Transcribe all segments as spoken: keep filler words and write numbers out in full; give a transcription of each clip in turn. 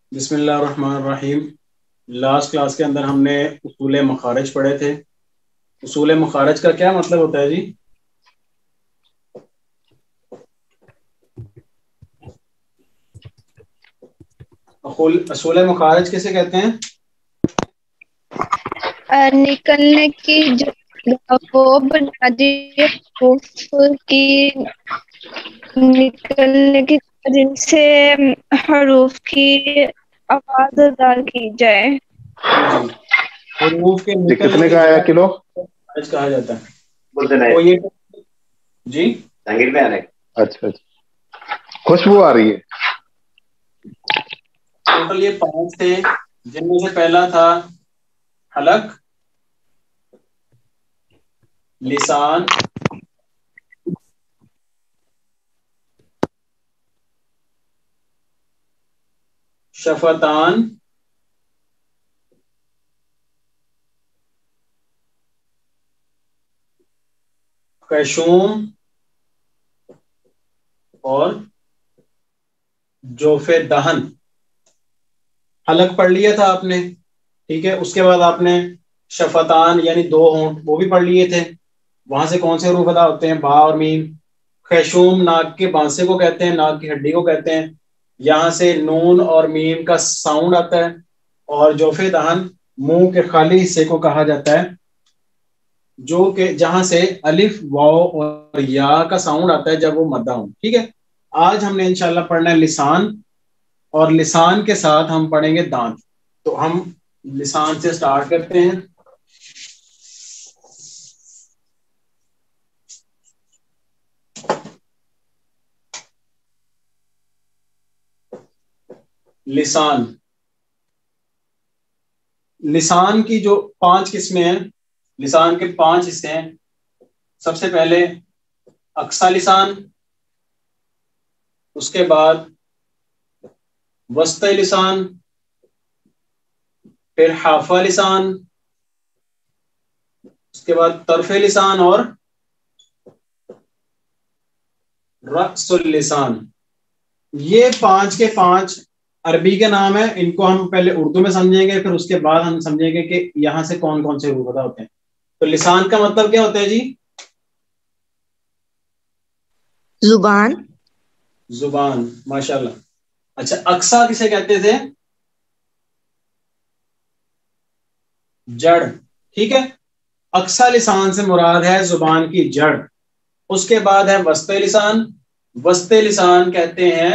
بسم اللہ الرحمن الرحیم۔ لاسٹ کلاس کے اندر ہم نے اصول مخارج پڑھے تھے۔ اصول مخارج کا کیا مطلب ہوتا ہے جی؟ اصول اصول مخارج کسے کہتے ہیں؟ نکلنے کی جگہ وہ بنیادی حروف کی نکلنے کی جن سے حروف کی آواز ادا کی جائے۔ جی، حروف کے یہ نکلنے کتنے کی کا آیا جگہ کلو؟ مخارج کہا جاتا ہے۔ بولتے تو یہ جی اچھا اچھا، خوشبو آ رہی ہے۔ ٹوٹل یہ پانچ تھے، جن میں سے پہلا تھا حلق، لسان، شفتان، خیشوم اور جوف دہن۔ حلق پڑھ لیا تھا آپ نے، ٹھیک ہے۔ اس کے بعد آپ نے شفتان یعنی دو ہونٹ وہ بھی پڑھ لیے تھے، وہاں سے کون سے حروف ادا ہوتے ہیں؟ با اور میم۔ خیشوم ناک کے بانسے کو کہتے ہیں، ناک کی ہڈی کو کہتے ہیں، یہاں سے نون اور میم کا ساؤنڈ آتا ہے۔ اور جوف دہن منہ کے خالی حصے کو کہا جاتا ہے، جو کہ جہاں سے الف واو اور یا کا ساؤنڈ آتا ہے جب وہ مدہ ہوں، ٹھیک ہے۔ آج ہم نے انشاءاللہ پڑھنا ہے لسان، اور لسان کے ساتھ ہم پڑھیں گے دانت۔ تو ہم لسان سے سٹارٹ کرتے ہیں۔ لسان لسان کی جو پانچ قسمیں ہیں، لسان کے پانچ حصے ہیں۔ سب سے پہلے اقصی لسان، اس کے بعد وسطی لسان، پھر حافہ لسان، اس کے بعد طرف لسان اور رأس اللسان۔ یہ پانچ کے پانچ عربی کے نام ہیں، ان کو ہم پہلے اردو میں سمجھیں گے، پھر اس کے بعد ہم سمجھیں گے کہ یہاں سے کون کون سے حروف ادا ہوتے ہیں۔ تو لسان کا مطلب کیا ہوتا ہے جی؟ زبان۔ زبان، ماشاءاللہ۔ اچھا، اقصی کسے کہتے تھے؟ جڑ، ٹھیک ہے۔ اقصی لسان سے مراد ہے زبان کی جڑ۔ اس کے بعد ہے وسطی لسان، وسطی لسان کہتے ہیں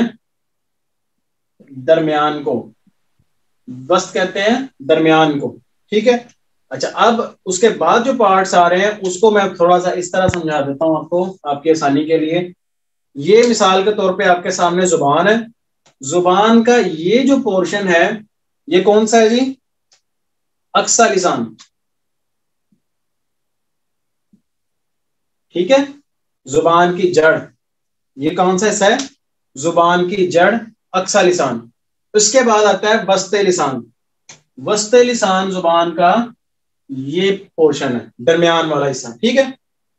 درمیان کو، وسط کہتے ہیں درمیان کو، ٹھیک ہے۔ اچھا، اب اس کے بعد جو پارٹس آ رہے ہیں اس کو میں تھوڑا سا اس طرح سمجھا دیتا ہوں آپ کو، آپ کی آسانی کے لیے۔ یہ مثال کے طور پہ آپ کے سامنے زبان ہے، زبان کا یہ جو پورشن ہے یہ کون سا ہے جی؟ اقصی لسان، ٹھیک ہے۔ زبان کی جڑ، یہ کون سا حصہ ہے؟ زبان کی جڑ، اقصی لسان۔ اس کے بعد آتا ہے وسطی لسان۔ وسطی لسان زبان کا یہ پورشن ہے، درمیان والا حصہ، ٹھیک ہے۔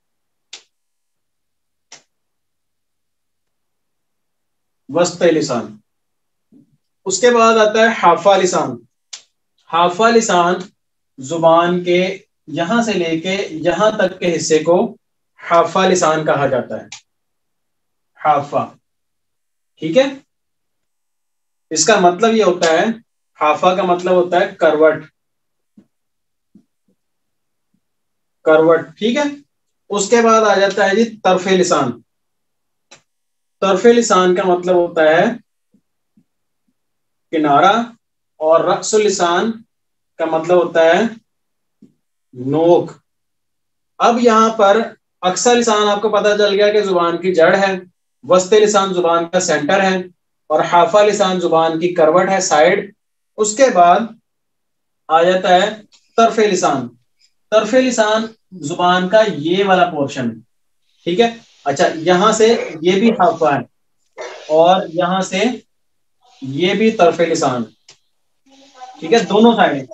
وسطی لسان۔ اس کے بعد آتا ہے حافہ لسان۔ حافہ لسان زبان کے یہاں سے لے کے یہاں تک کے حصے کو حافہ لسان کہا جاتا ہے، حافہ، ٹھیک ہے۔ اس کا مطلب یہ ہوتا ہے، حافہ کا مطلب ہوتا ہے کروٹ، کروٹ، ٹھیک ہے۔ اس کے بعد آ جاتا ہے جی طرف لسان۔ طرف لسان کا مطلب ہوتا ہے کنارہ، اور رأس اللسان کا مطلب ہوتا ہے نوک۔ اب یہاں پر اقصی لسان آپ کو پتہ چل گیا کہ زبان کی جڑ ہے، وسطی لسان زبان کا سینٹر ہے، اور حافہ لسان زبان کی کروٹ ہے، سائیڈ۔ اس کے بعد آ جاتا ہے طرف لسان۔ طرف لسان زبان کا یہ والا پورشن، ٹھیک ہے۔ اچھا، یہاں سے یہ بھی حافہ ہے اور یہاں سے یہ بھی طرف لسان، ٹھیک ہے، دونوں سائڈ۔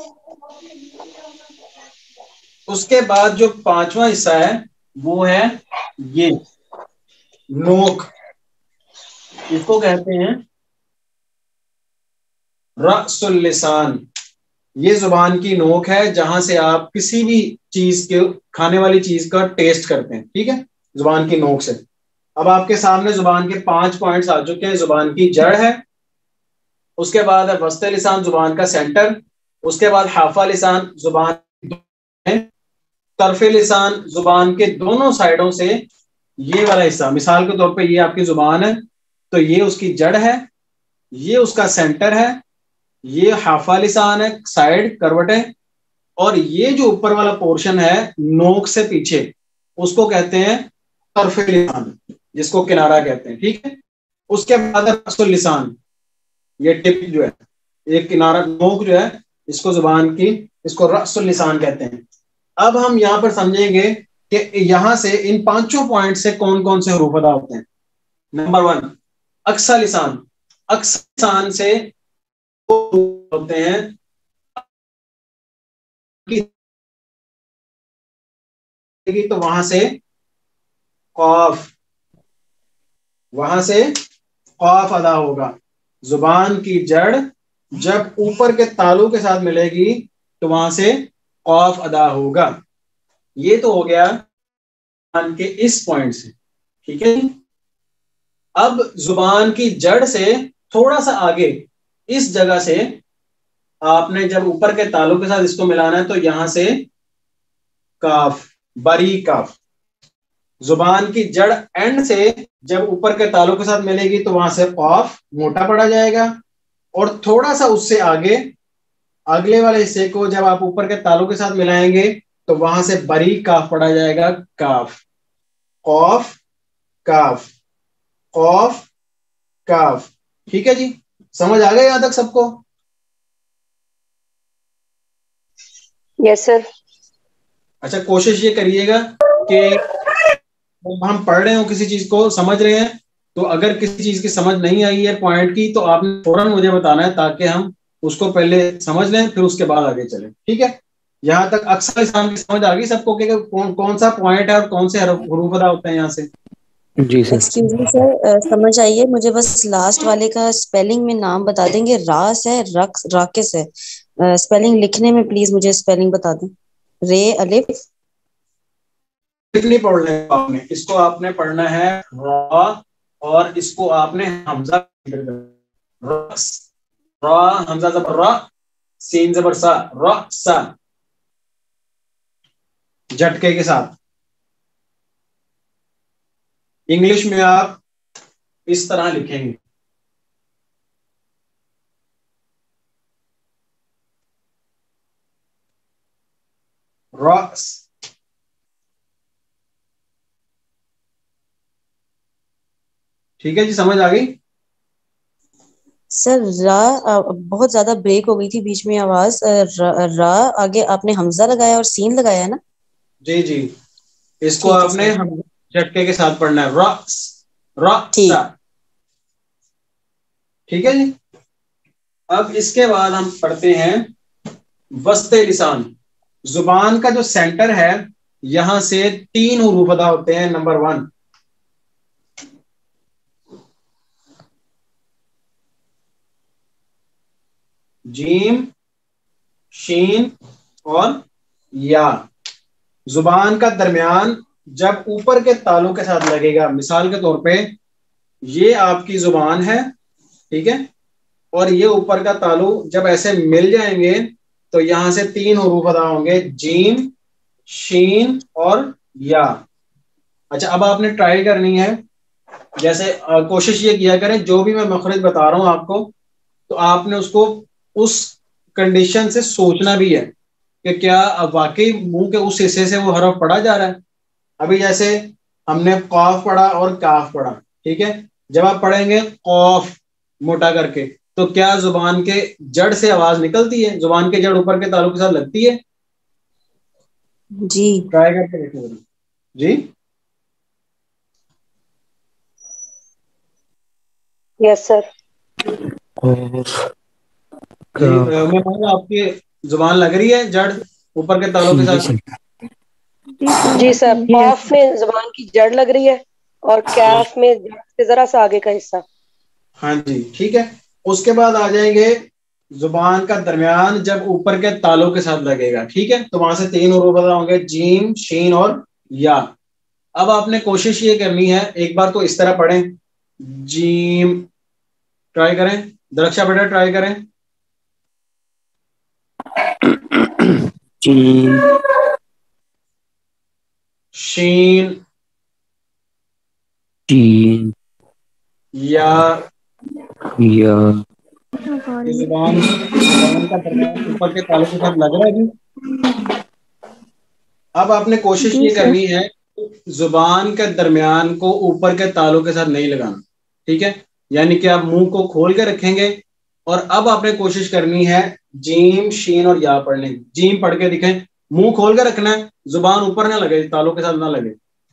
اس کے بعد جو پانچواں حصہ ہے وہ ہے یہ نوک، اس کو کہتے ہیں رأس اللسان یہ زبان کی نوک ہے جہاں سے آپ کسی بھی چیز کے کھانے والی چیز کا ٹیسٹ کرتے ہیں. ٹھیک ہے, زبان کی نوک سے. اب آپ کے سامنے زبان کے پانچ پوائنٹس آ چکے ہیں. زبان کی جڑ ہے, اس کے بعد ہے وسط لسان زبان کا سینٹر, اس کے بعد حافہ لسان زبان, طرف لسان زبان کے دونوں سائڈوں سے یہ والا حصہ, مثال کے طور پہ یہ آپ کی زبان ہے تو یہ اس کی جڑ ہے, یہ اس کا سینٹر ہے, یہ حافہ لسان ہے سائڈ کروٹ ہے, اور یہ جو اوپر والا پورشن ہے نوک سے پیچھے اس کو کہتے ہیں طرف لسان, جس کو کنارہ کہتے ہیں. ٹھیک ہے, اس کے بعد رأس اللسان, یہ ٹپ جو ہے ایک کنارہ نوک جو ہے اس کو زبان کی اس کو رأس اللسان کہتے ہیں. اب ہم یہاں پر سمجھیں گے کہ یہاں سے ان پانچوں پوائنٹ سے کون کون سے حروف ادا ہوتے ہیں. نمبر ون اقصی لسان, اقصی لسان سے ہوتے ہیں تو وہاں سے قاف, وہاں سے قاف ادا ہوگا. زبان کی جڑ جب اوپر کے تالو کے ساتھ ملے گی تو وہاں سے قاف ادا ہوگا. یہ تو ہو گیا زبان کے اس پوائنٹ سے. ٹھیک ہے, اب زبان کی جڑ سے تھوڑا سا آگے اس جگہ سے آپ نے جب اوپر کے تالو کے ساتھ اس کو ملانا ہے تو یہاں سے کاف, باریک کاف. زبان کی جڑ اینڈ سے جب اوپر کے تالو کے ساتھ ملے گی تو وہاں سے قاف موٹا پڑا جائے گا, اور تھوڑا سا اس سے آگے اگلے والے حصے کو جب آپ اوپر کے تالو کے ساتھ ملائیں گے تو وہاں سے باریک کاف پڑا جائے گا, کاف, قاف, کاف, قاف, کاف. ٹھیک ہے جی, سمجھ آ گیا یہاں تک سب کو؟ یس سر. اچھا, کوشش یہ کریے گا کہ ہم پڑھ رہے ہوں کسی چیز کو سمجھ رہے ہیں تو اگر کسی چیز کی سمجھ نہیں آئی ہے پوائنٹ کی تو آپ نے فوراً مجھے بتانا ہے تاکہ ہم اس کو پہلے سمجھ لیں پھر اس کے بعد آگے چلیں. ٹھیک ہے, یہاں تک اقصی لسان کی سمجھ آ گئی سب کو کہ کون, کون سا پوائنٹ ہے اور کون سے حروف ادا ہوتے ہیں یہاں سے؟ جی سر. ایکسکیوز می سر, سمجھ آئیے مجھے, بس لاسٹ والے کا اسپیلنگ میں نام بتا دیں گے. راس ہے, رقص, راکس ہے. اسپیلنگ لکھنے میں پلیز مجھے اسپیلنگ بتا دیں. رے الف نہیں پڑھنا ہے آپ نے, اس کو آپ نے پڑھنا ہے را, اور اس کو آپ نے حمزہ رقص, را حمزہ زبر را, سین زبر سا, رقص جھٹکے کے ساتھ. انگلش میں آپ اس طرح لکھیں گے رقص. ٹھیک ہے جی, سمجھ آ گئی؟ سر را بہت زیادہ بریک ہو گئی تھی بیچ میں آواز. را آگے آپ نے حمزہ لگایا اور سین لگایا نا؟ جی جی, اس کو ٹھیک ہے آپ نے سر. جھٹکے کے ساتھ پڑھنا ہے رقص, رقص. ٹھیک. ٹھیک ہے جی. اب اس کے بعد ہم پڑھتے ہیں وسط لسان. زبان کا جو سینٹر ہے یہاں سے تین حروف ادا ہوتے ہیں. نمبر ون جیم, شین اور یا. زبان کا درمیان جب اوپر کے تالوں کے ساتھ لگے گا, مثال کے طور پہ یہ آپ کی زبان ہے, ٹھیک ہے, اور یہ اوپر کا تالو جب ایسے مل جائیں گے تو یہاں سے تین حروف ادا ہوں گے, جیم, شین اور یا. اچھا, اب آپ نے ٹرائی کرنی ہے, جیسے کوشش یہ کیا کریں جو بھی میں مخرج بتا رہا ہوں آپ کو تو آپ نے اس کو اس کنڈیشن سے سوچنا بھی ہے کہ کیا واقعی منہ کے اس حصے سے وہ حرف پڑھا جا رہا ہے. ابھی جیسے ہم نے قاف پڑھا اور کاف پڑھا, ٹھیک ہے, جب آپ پڑھیں گے قاف موٹا کر کے تو کیا زبان کے جڑ سے آواز نکلتی ہے؟ زبان کے جڑ اوپر کے تالو کے ساتھ لگتی ہے؟ جی ٹرائی کر کے دیکھیں جی. یس سر. جی میں آپ کی زبان لگ رہی ہے جڑ اوپر کے تالوں کے ساتھ؟ جی سر, قاف میں زبان کی جڑ لگ رہی ہے اور کیف میں ذرا سا آگے کا حصہ. ہاں جی ٹھیک ہے. اس کے بعد آ جائیں گے زبان کا درمیان جب اوپر کے تالوں کے ساتھ لگے گا. ٹھیک ہے, تو وہاں سے تین حروف ادا ہوں گے, جیم, شین اور یا. اب آپ نے کوشش یہ کرنی ہے, ایک بار تو اس طرح پڑھیں, جیم, ٹرائی کریں, درخشا بیٹا ٹرائی کریں, جیم, شین, جیم, یا. یا. یہ زبان زبان کا درمیان اوپر کے تالوں کے ساتھ لگ رہا ہے جی. اب آپ نے کوشش جی یہ سر. کرنی ہے زبان کے درمیان کو اوپر کے تالوں کے ساتھ نہیں لگانا. ٹھیک ہے, یعنی کہ آپ منہ کو کھول کے رکھیں گے, اور اب آپ نے کوشش کرنی ہے جیم, شین اور یا پڑھنے کی. جیم پڑھ کے دکھیں, منہ کھول کے رکھنا ہے, زبان اوپر نہ لگے, تالوں کے ساتھ نہ لگے.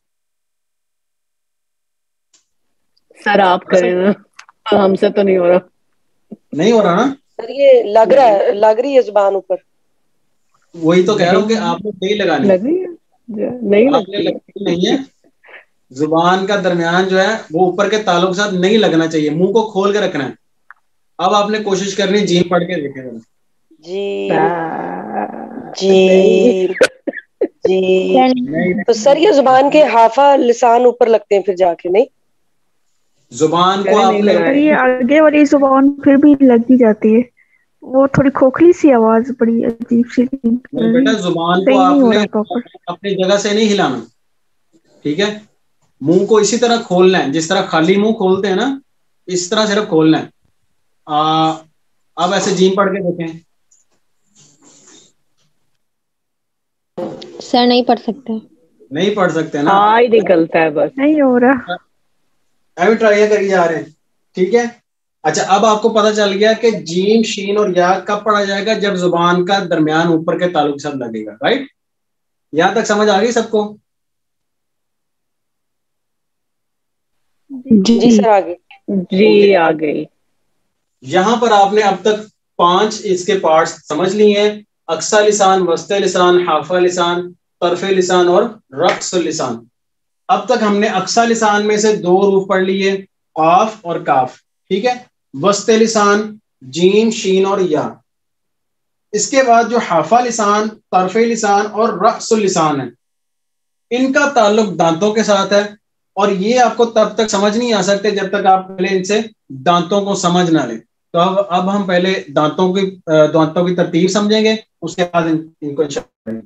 سر آپ کریں نا, ہم سے تو نہیں ہو رہا. نہیں ہو رہا نا سر یہ لگ رہا ہے, لگ رہی ہے زبان اوپر. وہی تو کہہ رہا ہوں کہ آپ نے نہیں لگانی, لگ رہی ہے نہیں آپ نے لگتی لگانی نہیں ہے. زبان کا درمیان جو ہے وہ اوپر کے تالوں کے ساتھ نہیں لگنا چاہیے, منہ کو کھول کے رکھنا ہے. اب آپ نے کوشش کرنی جیم پڑھ کے دیکھیں. جیم, جیم, جیم. تو سر یہ زبان کے ہافا لسان اوپر لگتے ہیں پھر جا کے, نہیں؟ زبان کو آپ نہیں نے لگائے. یہ آگے والی زبان پھر بھی لگ ہی جاتی ہے, وہ تھوڑی کھوکھلی سی آواز, بڑی عجیب سی. نہیں بیٹا, زبان کو صحیح آپ نہیں ہو نے رہا پراپر. اپنی جگہ سے نہیں ہلانا. ٹھیک ہے, منہ کو اسی طرح کھولنا ہے جس طرح خالی منہ کھولتے ہیں نا, اس طرح صرف کھولنا ہے. آ, اب ایسے جیم پڑھ کے دیکھیں. سر نہیں پڑھ سکتے. نہیں پڑھ سکتے نا, ہاں ہی نکلتا ہے بس. نہیں ہو رہا. ابھی ٹرائی کریے جا رہے ہیں. ٹھیک ہے, اچھا اب آپ کو پتا چل گیا کہ جیم, شین اور یا کب پڑھا جائے گا, جب زبان کا درمیان اوپر کے تالوں کے ساتھ لگے گا. رائٹ, یہاں تک سمجھ آ گئی سب کو؟ جی سر آگے. جی آ گئی. یہاں پر آپ نے اب تک پانچ اس کے پارٹس سمجھ لیے ہیں, اقصی لسان, وسط لسان, حافہ لسان, طرف لسان اور رقص لسان. اب تک ہم نے اقصی لسان میں سے دو حروف پڑھ لیے, قاف اور کاف. ٹھیک ہے, وسط لسان جیم, شین اور یا. اس کے بعد جو حافہ لسان, طرف لسان اور رقص لسان ہے, ان کا تعلق دانتوں کے ساتھ ہے, اور یہ آپ کو تب تک سمجھ نہیں آ سکتے جب تک آپ پہلے ان سے دانتوں کو سمجھ نہ لیں. تو اب اب ہم پہلے دانتوں کی دانتوں کی ترتیب سمجھیں گے, اس کے بعد ان, ان کو انشاءاللہ.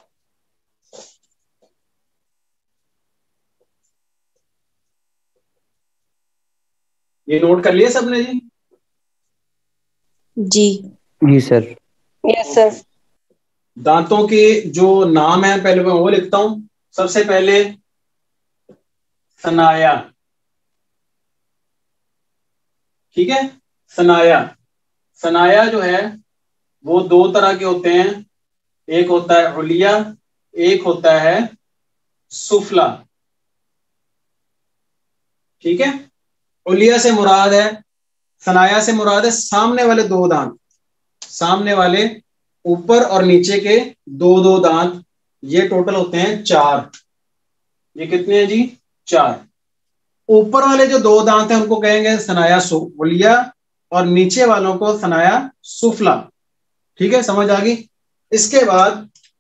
یہ نوٹ کر لیے سب نے جی؟ جی جی سر. یس سر. دانتوں کے جو نام ہیں پہلے میں وہ لکھتا ہوں. سب سے پہلے ثنایا. ٹھیک ہے, ثنایا. ثنایا جو ہے وہ دو طرح کے ہوتے ہیں, ایک ہوتا ہے علیا, ایک ہوتا ہے سفلا. ٹھیک ہے, علیا سے مراد ہے, ثنایا سے مراد ہے سامنے والے دو دانت, سامنے والے اوپر اور نیچے کے دو دو دانت, یہ ٹوٹل ہوتے ہیں چار. یہ کتنے ہیں جی؟ چار. اوپر والے جو دو دانت ہیں ان کو کہیں گے ثنایا علیا, اور نیچے والوں کو ثنایا سفلا. ٹھیک ہے, سمجھ آ گئی؟ اس کے بعد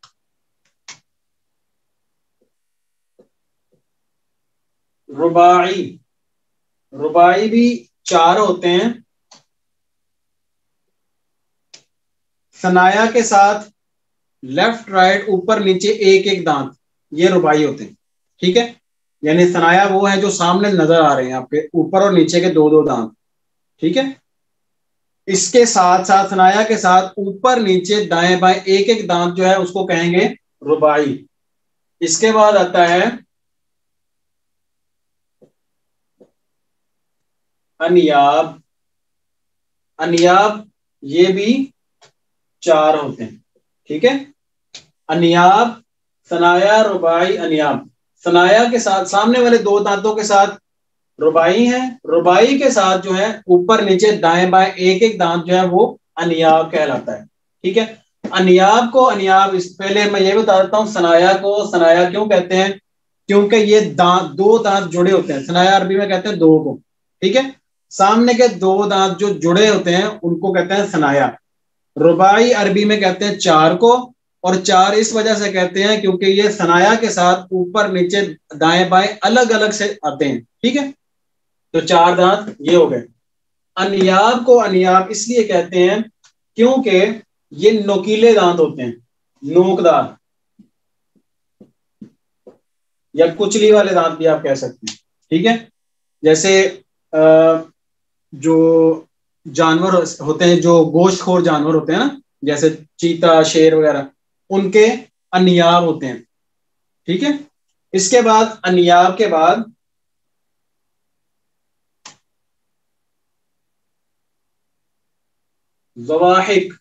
رباعی. رباعی بھی چار ہوتے ہیں, ثنایا کے ساتھ لیفٹ رائٹ اوپر نیچے ایک ایک دانت, یہ رباعی ہوتے ہیں. ٹھیک ہے, یعنی ثنایا وہ ہیں جو سامنے نظر آ رہے ہیں آپ کے, اوپر اور نیچے کے دو دو دانت. ٹھیک ہے, اس کے ساتھ ساتھ ثنایا کے ساتھ اوپر نیچے دائیں بائیں ایک ایک دانت جو ہے اس کو کہیں گے رباعی. اس کے بعد آتا ہے انیاب. انیاب یہ بھی چار ہوتے ہیں. ٹھیک ہے, انیاب, ثنایا, رباعی, انیاب. ثنایا کے ساتھ سامنے والے دو دانتوں کے ساتھ رباعی ہیں, رباعی کے ساتھ جو ہے اوپر نیچے دائیں بائیں ایک ایک دانت جو ہے وہ انیاب کہلاتا ہے. ٹھیک ہے, انیاب کو انیاب, اس پہلے میں یہ بتا دیتا ہوں ثنایا کو ثنایا کیوں کہتے ہیں, کیونکہ یہ دانت دو دانت جڑے ہوتے ہیں. ثنایا عربی میں کہتے ہیں دو کو. ٹھیک ہے, سامنے کے دو دانت جو جڑے ہوتے ہیں ان کو کہتے ہیں ثنایا. رباعی عربی میں کہتے ہیں چار کو, اور چار اس وجہ سے کہتے ہیں کیونکہ یہ ثنایا کے ساتھ اوپر نیچے دائیں بائیں الگ الگ سے آتے ہیں. ٹھیک ہے, تو چار دانت یہ ہو گئے. انیاب کو انیاب اس لیے کہتے ہیں کیونکہ یہ نوکیلے دانت ہوتے ہیں, نوکدار یا کچلی والے دانت بھی آپ کہہ سکتے ہیں. ٹھیک ہے, جیسے جو جانور ہوتے ہیں جو گوشت خور جانور ہوتے ہیں نا, جیسے چیتا, شیر وغیرہ, ان کے انیاب ہوتے ہیں. ٹھیک ہے, اس کے بعد انیاب کے بعد زواحق.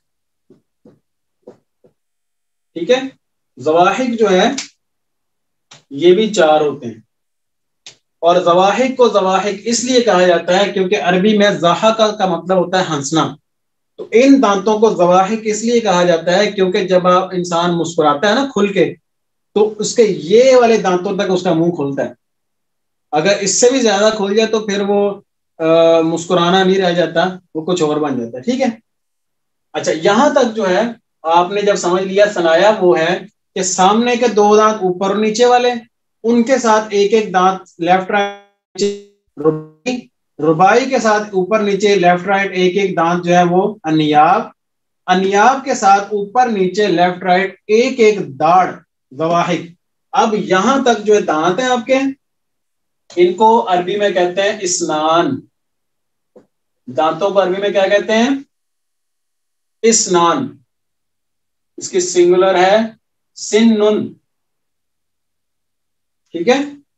ٹھیک ہے, زواحق جو ہے یہ بھی چار ہوتے ہیں, اور زواحق کو زواحق اس لیے کہا جاتا ہے کیونکہ عربی میں ضحک کا مطلب ہوتا ہے ہنسنا. تو ان دانتوں کو زواحق اس لیے کہا جاتا ہے کیونکہ جب آپ انسان مسکراتا ہے نا کھل کے, تو اس کے یہ والے دانتوں تک اس کا منہ کھلتا ہے. اگر اس سے بھی زیادہ کھل جائے تو پھر وہ آ, مسکرانا نہیں رہ جاتا, وہ کچھ اور بن جاتا ہے. ٹھیک ہے, اچھا یہاں تک جو ہے آپ نے جب سمجھ لیا ثنایا وہ ہے کہ سامنے کے دو دانت اوپر اور نیچے والے, ان کے ساتھ ایک ایک دانت لیفٹ رائٹ, ربائی کے ساتھ اوپر نیچے لیفٹ رائٹ ایک ایک دانت جو ہے وہ انیاب, انیاب کے ساتھ اوپر نیچے لیفٹ رائٹ ایک ایک داڑ زواحق. اب یہاں تک جو دانت ہیں آپ کے, ان کو عربی میں کہتے ہیں اسنان. دانتوں کو عربی میں کیا کہتے ہیں؟ اسنان. اس کی سنگولر ہے سنن. ٹھیک ہے,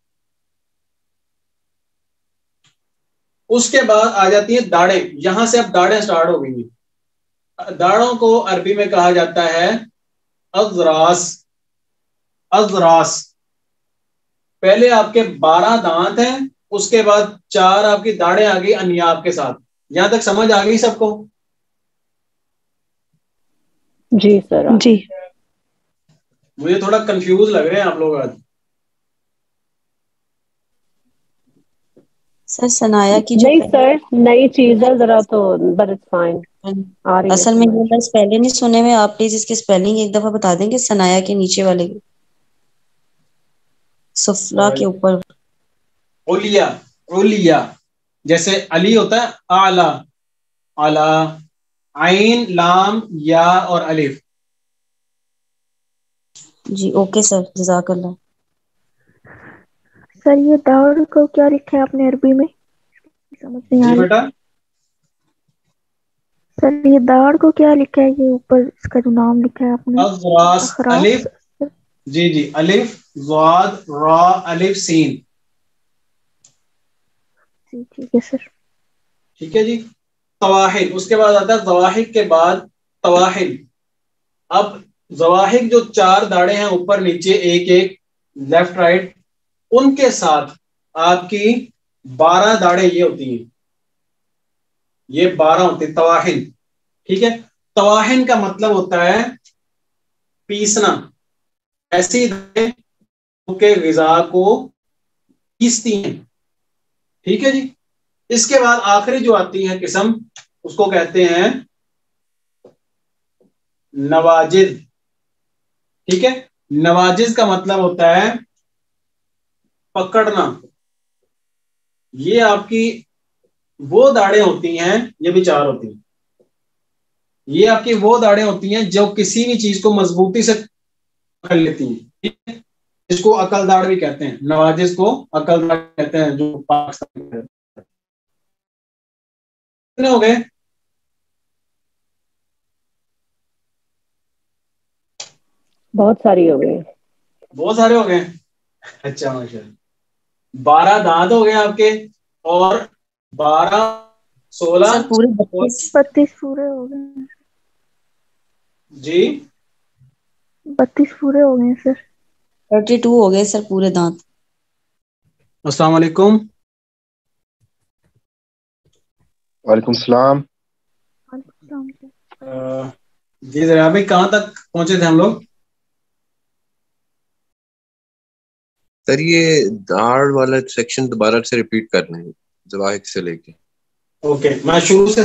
اس کے بعد آ جاتی ہیں داڑیں. یہاں سے اب داڑیں سٹارٹ ہو گئی ہیں. داڑوں کو عربی میں کہا جاتا ہے اضراس. اضراس. پہلے آپ کے بارہ دانت ہیں, اس کے بعد چار آپ کی داڑیں آ گئی انیاب کے ساتھ. یہاں تک سمجھ آ گئی سب کو؟ جی سر. جی مجھے تھوڑا کنفیوز لگ رہے ہیں آپ لوگ آج. سر ثنایا کی جو نہیں سر, نئی چیز ہے ذرا تو, بٹ اٹس فائن. آ رہی ہے اصل میں سمجھ. یہ لفظ پہلے نہیں سنے میں, آپ پلیز اس کی اسپیلنگ ایک دفعہ بتا دیں گے ثنایا کے نیچے والے کی, سفلا کے اوپر. علیا. علیا جیسے علی ہوتا ہے اعلی, اعلی, عین لام یا اور الف. جی اوکے سر, جزاک اللہ. سر یہ داڑ کو کیا لکھا ہے آپ نے عربی میں؟ سمجھ نہیں آ جی رہی. بیٹا, سر یہ داڑ کو کیا لکھا ہے, یہ اوپر اس کا جو نام لکھا ہے آپ نے؟ اضراس. اخراس. الف, جی جی, الف ضاد را الف سین. جی ٹھیک ہے سر. ٹھیک ہے جی. طواحل, اس کے بعد آتا ہے زواحق کے بعد طواحل. اب زواحق جو چار داڑیں ہیں اوپر نیچے ایک ایک لیفٹ رائٹ, ان کے ساتھ آپ کی بارہ داڑیں یہ ہوتی ہیں, یہ بارہ ہوتے ہیں طواحل. ٹھیک ہے, طواحن کا مطلب ہوتا ہے پیسنا. ایسی داڑیں کہ غذا کو پیستی ہیں. ٹھیک ہے جی. اس کے بعد آخری جو آتی ہے قسم, اس کو کہتے ہیں نواجذ. ٹھیک ہے, نواجذ کا مطلب ہوتا ہے پکڑنا. یہ آپ کی وہ داڑیں ہوتی ہیں, یہ بھی چار ہوتی ہیں, یہ آپ کی وہ داڑیں ہوتی ہیں جو کسی بھی چیز کو مضبوطی سے پکڑ لیتی ہیں. ٹھیک ہے, اس کو عقل داڑ بھی کہتے ہیں, نواجذ کو عقل داڑ کہتے ہیں, جو پاکستان میں ہو گئے. بہت ساری ہو گئی. بہت سارے ہو گئے. اچھا ماشاء اللہ. بارہ دانت ہو گئے آپ کے, اور بارہ سولہ سر پورے بتیس بتیس پورے ہو گئے. جی بتیس پورے ہو گئے سر. تھرٹی ٹو ہو گئے سر پورے دانت. السلام علیکم. وعلیکم السلام. وعلیکم السلام. آ, جی ذرا بھائی کہاں تک پہنچے تھے ہم لوگ؟ سر یہ داڑ والا سیکشن دوبارہ سے ریپیٹ کرنا ہے, زواحق سے لے کے. اوکے میں شروع سے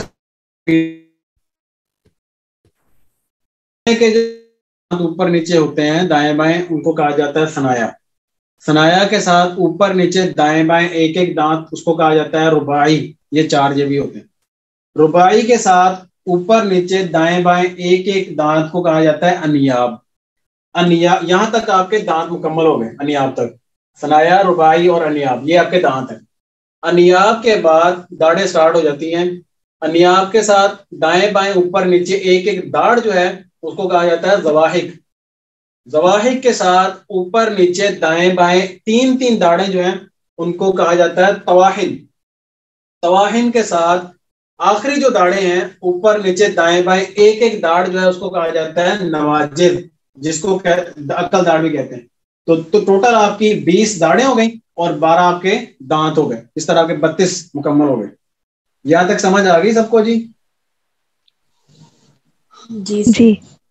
کے جو اوپر نیچے ہوتے ہیں دائیں بائیں ان کو کہا جاتا ہے ثنایا. ثنایا کے ساتھ اوپر نیچے دائیں بائیں ایک ایک دانت اس کو کہا جاتا ہے رباعی. یہ چار جو بھی ہوتے ہیں. رباعی کے ساتھ اوپر نیچے دائیں بائیں ایک ایک دانت کو کہا جاتا ہے انیاب. انیاب یہاں تک آپ کے دانت مکمل ہو گئے. انیاب تک ثنایا رباعی اور انیاب یہ آپ کے دانت ہیں. انیاب کے بعد داڑیں سٹارٹ ہو جاتی ہیں. انیاب کے ساتھ دائیں بائیں اوپر نیچے ایک ایک داڑھ جو ہے اس کو کہا جاتا ہے زواحق. زواحق کے ساتھ اوپر نیچے دائیں بائیں تین تین داڑیں جو ہیں ان کو کہا جاتا ہے تواحن. تواحن کے ساتھ آخری جو داڑیں ہیں اوپر نیچے دائیں بائیں ایک ایک داڑھ جو ہے اس کو کہا جاتا ہے نواجذ, جس کو عقل داڑھ بھی کہتے ہیں. تو ٹوٹل آپ کی بیس داڑیں ہو گئیں اور بارہ آپ کے دانت ہو گئے. اس طرح کے بتیس مکمل ہو گئے. یہاں تک سمجھ آ گئی سب کو جی؟ جی جی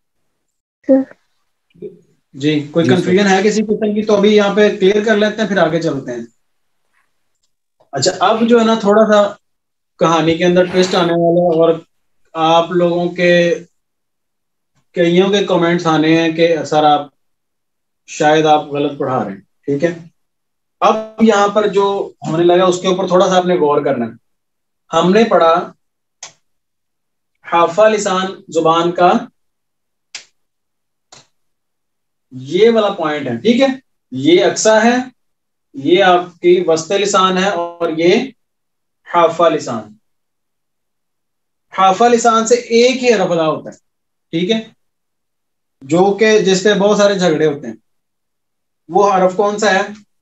جی کوئی کنفیوژن ہے کسی قسم کی تو ابھی یہاں پہ کلیئر کر لیتے ہیں پھر آگے چلتے ہیں. اچھا اب جو ہے نا تھوڑا سا کہانی کے اندر ٹویسٹ آنے والا ہے اور آپ لوگوں کے کئیوں کے کمنٹس آنے ہیں کہ سر آپ شاید آپ غلط پڑھا رہے ہیں. ٹھیک ہے اب یہاں پر جو ہونے لگا اس کے اوپر تھوڑا سا آپ نے غور کرنا ہے. ہم نے پڑھا حافہ لسان زبان کا یہ والا پوائنٹ ہے. ٹھیک ہے یہ اقصا ہے, یہ آپ کی وسط لسان ہے اور یہ حافہ لسان. حافہ لسان سے ایک ہی حرف ادا ہوتا ہے. ٹھیک ہے جو کہ جس پہ بہت سارے جھگڑے ہوتے ہیں. وہ حرف کون سا ہے؟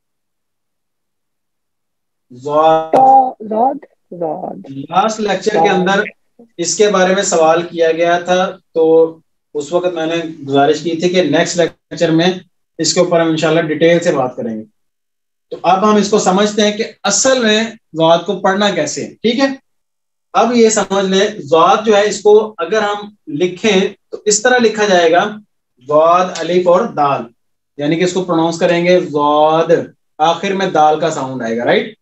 ضاد. لاسٹ لیکچر کے اندر اس کے بارے میں سوال کیا گیا تھا تو اس وقت میں نے گزارش کی تھی کہ نیکسٹ لیکچر میں اس کے اوپر ہم انشاءاللہ ڈیٹیل سے بات کریں گے. تو اب ہم اس کو سمجھتے ہیں کہ اصل میں ضاد کو پڑھنا کیسے ہے. ٹھیک ہے اب یہ سمجھ لیں ضاد جو ہے اس کو اگر ہم لکھیں تو اس طرح لکھا جائے گا ضاد الف اور دال, یعنی کہ اس کو پروناؤنس کریں گے ضاد, آخر میں دال کا ساؤنڈ آئے گا. رائٹ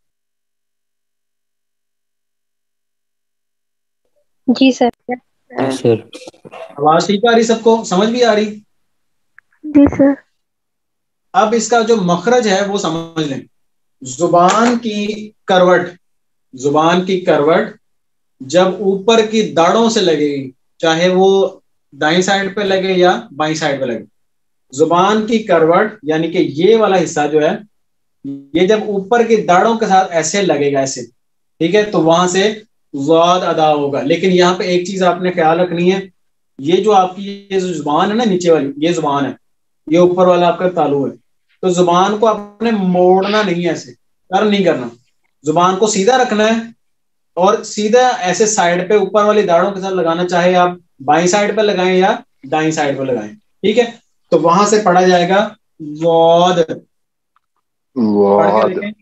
جی سر. سر آواز ٹھیک آ رہی سب کو, سمجھ بھی آ رہی؟ جی سر. اب اس کا جو مخرج ہے وہ سمجھ لیں. زبان کی کروٹ زبان کی کروٹ جب اوپر کی داڑوں سے لگے گی, چاہے وہ دائیں سائڈ پہ لگے یا بائیں سائڈ پہ لگے, زبان کی کروٹ یعنی کہ یہ والا حصہ جو ہے یہ جب اوپر کی داڑوں کے ساتھ ایسے لگے گا ایسے, ٹھیک ہے تو وہاں سے ضاد ادا ہوگا. لیکن یہاں پہ ایک چیز آپ نے خیال رکھنی ہے, یہ جو آپ کی یہ زبان ہے نا نیچے والی یہ زبان ہے, یہ اوپر والا آپ کا تالو ہے, تو زبان کو آپ نے موڑنا نہیں ہے, ایسے ٹرن نہیں کرنا, زبان کو سیدھا رکھنا ہے اور سیدھا ایسے سائڈ پہ اوپر والی داڑوں کے ساتھ لگانا, چاہے آپ بائیں سائڈ پہ لگائیں یا دائیں سائڈ پہ لگائیں. ٹھیک ہے تو وہاں سے پڑھا جائے گا ضاد. پڑھ کے دیکھیں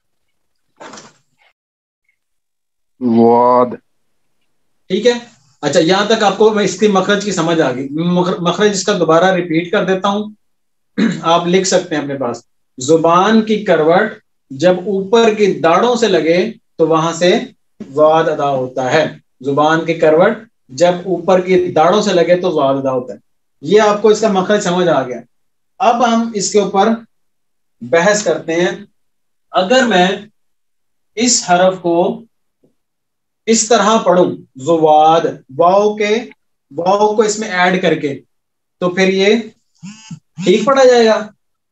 واد. ٹھیک ہے اچھا یہاں تک آپ کو میں اس کی مخرج کی سمجھ آ گئی. مخرج اس کا دوبارہ ریپیٹ کر دیتا ہوں, آپ لکھ سکتے ہیں اپنے پاس. زبان کی کروٹ جب اوپر کی داڑوں سے لگے تو وہاں سے ضاد ادا ہوتا ہے. زبان کی کروٹ جب اوپر کی داڑوں سے لگے تو ضاد ادا ہوتا ہے. یہ آپ کو اس کا مخرج سمجھ آ گیا. اب ہم اس کے اوپر بحث کرتے ہیں. اگر میں اس حرف کو اس طرح پڑھوں زواد, واو کے واو کو اس میں ایڈ کر کے, تو پھر یہ ٹھیک پڑھا جائے گا,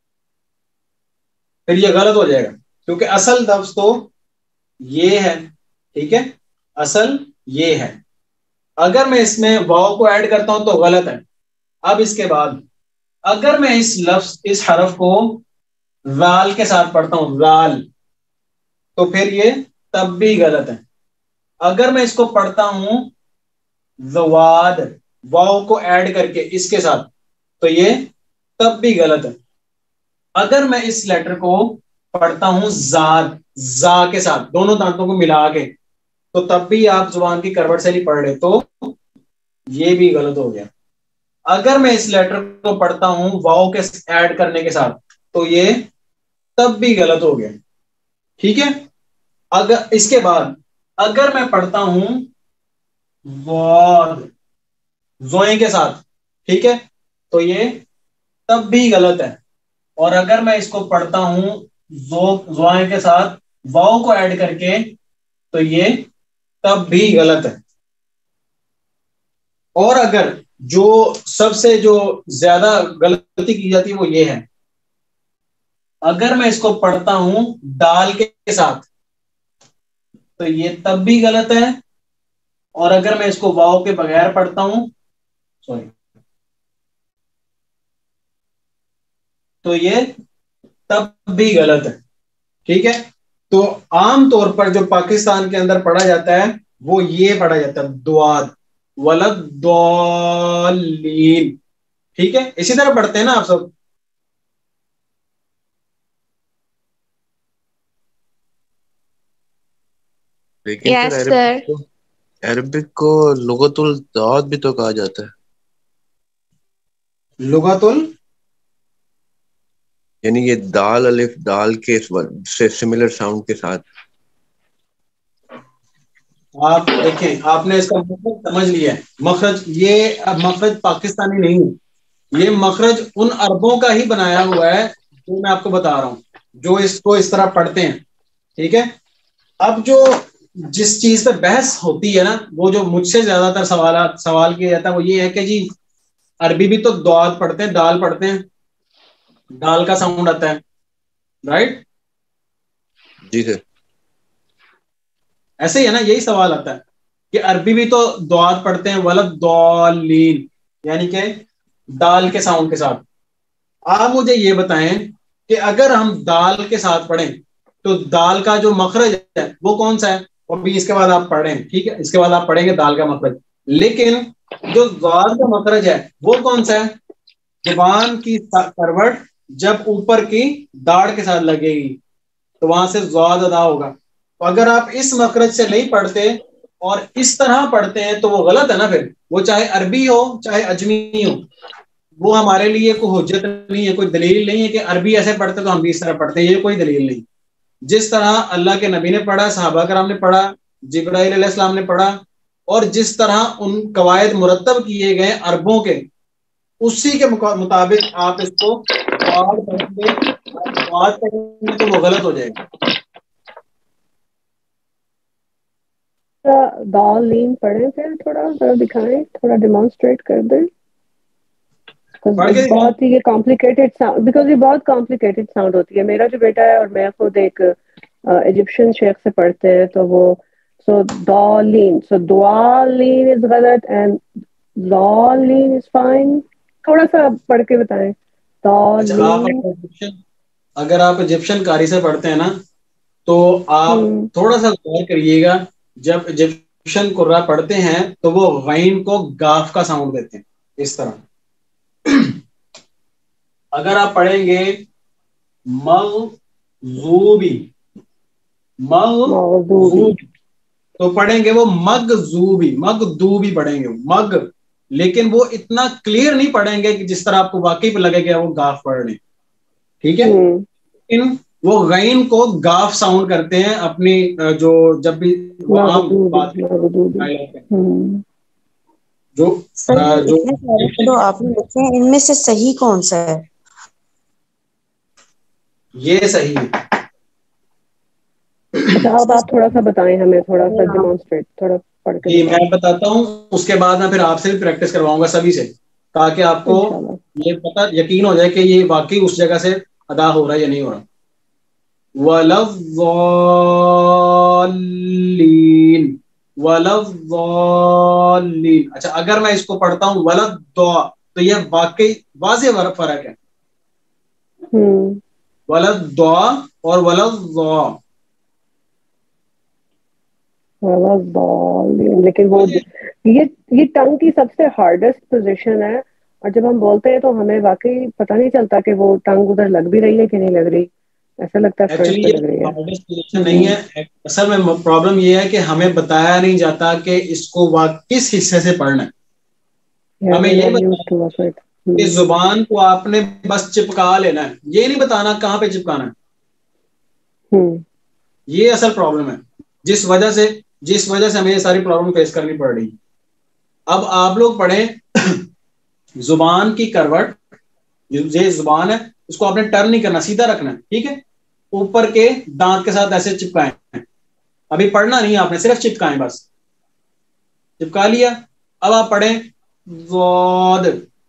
پھر یہ غلط ہو جائے گا, کیونکہ اصل لفظ تو یہ ہے. ٹھیک ہے اصل یہ ہے. اگر میں اس میں واو کو ایڈ کرتا ہوں تو غلط ہے. اب اس کے بعد اگر میں اس لفظ اس حرف کو زال کے ساتھ پڑھتا ہوں زال, تو پھر یہ تب بھی غلط ہے. اگر میں اس کو پڑھتا ہوں زواد, واو کو ایڈ کر کے اس کے ساتھ, تو یہ تب بھی غلط ہے. اگر میں اس لیٹر کو پڑھتا ہوں زاد, زا کے ساتھ دونوں دانتوں کو ملا کے, تو تب بھی آپ زبان کی کروٹ سے نہیں پڑھ رہے, تو یہ بھی غلط ہو گیا. اگر میں اس لیٹر کو پڑھتا ہوں واو کے ایڈ کرنے کے ساتھ, تو یہ تب بھی غلط ہو گیا. ٹھیک ہے اگر اس کے بعد اگر میں پڑھتا ہوں ضاد زوئیں کے ساتھ، ٹھیک ہے، تو یہ تب بھی غلط ہے. اور اگر میں اس کو پڑھتا ہوں زوائیں کے ساتھ واؤ کو ایڈ کر کے تو یہ تب بھی غلط ہے. اور اگر جو سب سے جو زیادہ غلطی کی جاتی ہے وہ یہ ہے، اگر میں اس کو پڑھتا ہوں دال کے ساتھ تو یہ تب بھی غلط ہے. اور اگر میں اس کو واؤ کے بغیر پڑھتا ہوں سوری تو یہ تب بھی غلط ہے. ٹھیک ہے، تو عام طور پر جو پاکستان کے اندر پڑھا جاتا ہے وہ یہ پڑھا جاتا ہے دواد ولدالین. ٹھیک ہے، اسی طرح پڑھتے ہیں نا آپ سب. لیکن Yes, پھر sir. عربک کو عربک کو لغت الضاد بھی تو کہا جاتا ہے. لغت ال یعنی یہ دال الف دال کے سے سملر ساؤنڈ کے ساتھ. آپ دیکھیں، آپ نے اس کا مخرج سمجھ لیا ہے. مخرج یہ مخرج پاکستانی نہیں ہے، یہ مخرج ان عربوں کا ہی بنایا ہوا ہے جو میں آپ کو بتا رہا ہوں، جو اس کو اس طرح پڑھتے ہیں. ٹھیک ہے، اب جو جس چیز پہ بحث ہوتی ہے نا، وہ جو مجھ سے زیادہ تر سوالات سوال کیا جاتا ہے وہ یہ ہے کہ جی عربی بھی تو دعات پڑھتے ہیں، دال پڑھتے ہیں، دال کا ساؤنڈ آتا ہے، رائٹ؟ جی سر. ایسے ہی ہے نا، یہی سوال آتا ہے کہ عربی بھی تو دعات پڑھتے ہیں ولدالین، یعنی کہ دال کے ساؤنڈ کے ساتھ. آپ مجھے یہ بتائیں کہ اگر ہم دال کے ساتھ پڑھیں تو دال کا جو مخرج ہے وہ کون سا ہے؟ اور بھی اس کے بعد آپ پڑھیں، ٹھیک ہے، اس کے بعد آپ پڑھیں گے دال کا مخرج. لیکن جو ضاد کا مخرج ہے وہ کون سا ہے؟ زبان کی کروٹ جب اوپر کی داڑھ کے ساتھ لگے گی تو وہاں سے ضاد ادا ہوگا. تو اگر آپ اس مخرج سے نہیں پڑھتے اور اس طرح پڑھتے ہیں تو وہ غلط ہے نا. پھر وہ چاہے عربی ہو چاہے اجمی ہو، وہ ہمارے لیے کوئی حجت نہیں ہے، کوئی دلیل نہیں ہے کہ عربی ایسے پڑھتے تو ہم بھی اس طرح پڑھتے ہیں. یہ کوئی دلیل نہیں. جس طرح اللہ کے نبی نے پڑھا، صحابہ کرام نے پڑھا، جبرائیل علیہ السلام نے پڑھا، اور جس طرح ان قواعد مرتب کیے گئے عربوں کے، اسی کے مطابق آپ اس کو پڑھیں گے تو وہ غلط ہو جائے گا. دال لین پڑھیں پھر تھوڑا ذرا دکھائیں، تھوڑا ڈیمانسٹریٹ کر دیں. بہت ہی یہ کمپلیکیٹڈ ساؤنڈ، بیکاز یہ بہت کمپلیکیٹڈ ساؤنڈ ہوتی ہے. میرا جو بیٹا ہے اور میں خود ایک ایجپشین شیخ سے پڑھتے ہیں تو وہ سو دالین سو دوالین از غلط اینڈ دالین از فائن. تھوڑا سا پڑھ کے بتائیں. اچھا، اگر آپ ایجپشن قاری سے پڑھتے ہیں نا تو آپ تھوڑا سا غور کریے گا، جب ایجپشن قرآن پڑھتے ہیں تو وہ غین کو گاف کا ساؤنڈ دیتے ہیں اس طرح. اگر آپ پڑھیں گے مغضوبی مغضوبی تو پڑھیں گے وہ مغضوبی مغضوبی پڑھیں گے مغ، لیکن وہ اتنا کلیئر نہیں پڑھیں گے کہ جس طرح آپ کو واقعی پہ لگے گا وہ گاف پڑھ رہے ہیں. ٹھیک ہے، لیکن وہ غین کو گاف ساؤنڈ کرتے ہیں اپنی جو جب بھی وہ عام بات جو جو آپ نے لکھے ہیں ان میں سے صحیح کون سا ہے؟ یہ صحیح ہے. اچھا اب آپ تھوڑا سا بتائیں ہمیں، تھوڑا سا ڈیمانسٹریٹ تھوڑا پڑھ کے. جی میں بتاتا ہوں، اس کے بعد میں پھر آپ سے بھی پریکٹس کرواؤں گا سبھی سے، تاکہ آپ کو یہ پتہ یقین ہو جائے کہ یہ واقعی اس جگہ سے ادا ہو رہا ہے یا نہیں ہو رہا. وَلَضَّالِّينَ وَلَضَّالِّينَ. اچھا اگر میں اس کو پڑھتا ہوں وَلَضَّا تو یہ واقعی واضح فرق ہے. وَلَضَّا اور وَلَضَّا، لیکن وہ یہ یہ ٹنگ کی سب سے ہارڈسٹ پوزیشن ہے، اور جب ہم بولتے ہیں تو ہمیں واقعی پتہ نہیں چلتا کہ وہ ٹنگ ادھر لگ بھی رہی ہے کہ نہیں لگ رہی. ایسا لگتا ہے فرنٹ پہ لگ رہی ہے. ہارڈسٹ پوزیشن نہیں ہے، اصل میں پرابلم یہ ہے کہ ہمیں بتایا نہیں جاتا کہ اس کو کس حصے سے پڑھنا ہے. ہمیں یہ بتایا کہ زبان کو آپ نے بس چپکا لینا ہے، یہ نہیں بتانا کہاں پہ چپکانا ہے. یہ اصل پرابلم ہے جس وجہ سے جس وجہ سے ہمیں یہ ساری پرابلم فیس کرنی پڑ رہی. اب آپ لوگ پڑھیں زبان کی کروٹ، یہ زبان ہے اس کو آپ نے ٹرن نہیں کرنا، سیدھا رکھنا ہے، ٹھیک ہے. اوپر کے دانت کے ساتھ ایسے چپکائیں، ابھی پڑھنا نہیں آپ نے، صرف چپکائیں، بس چپکا لیا. اب آپ پڑھیں ضاد،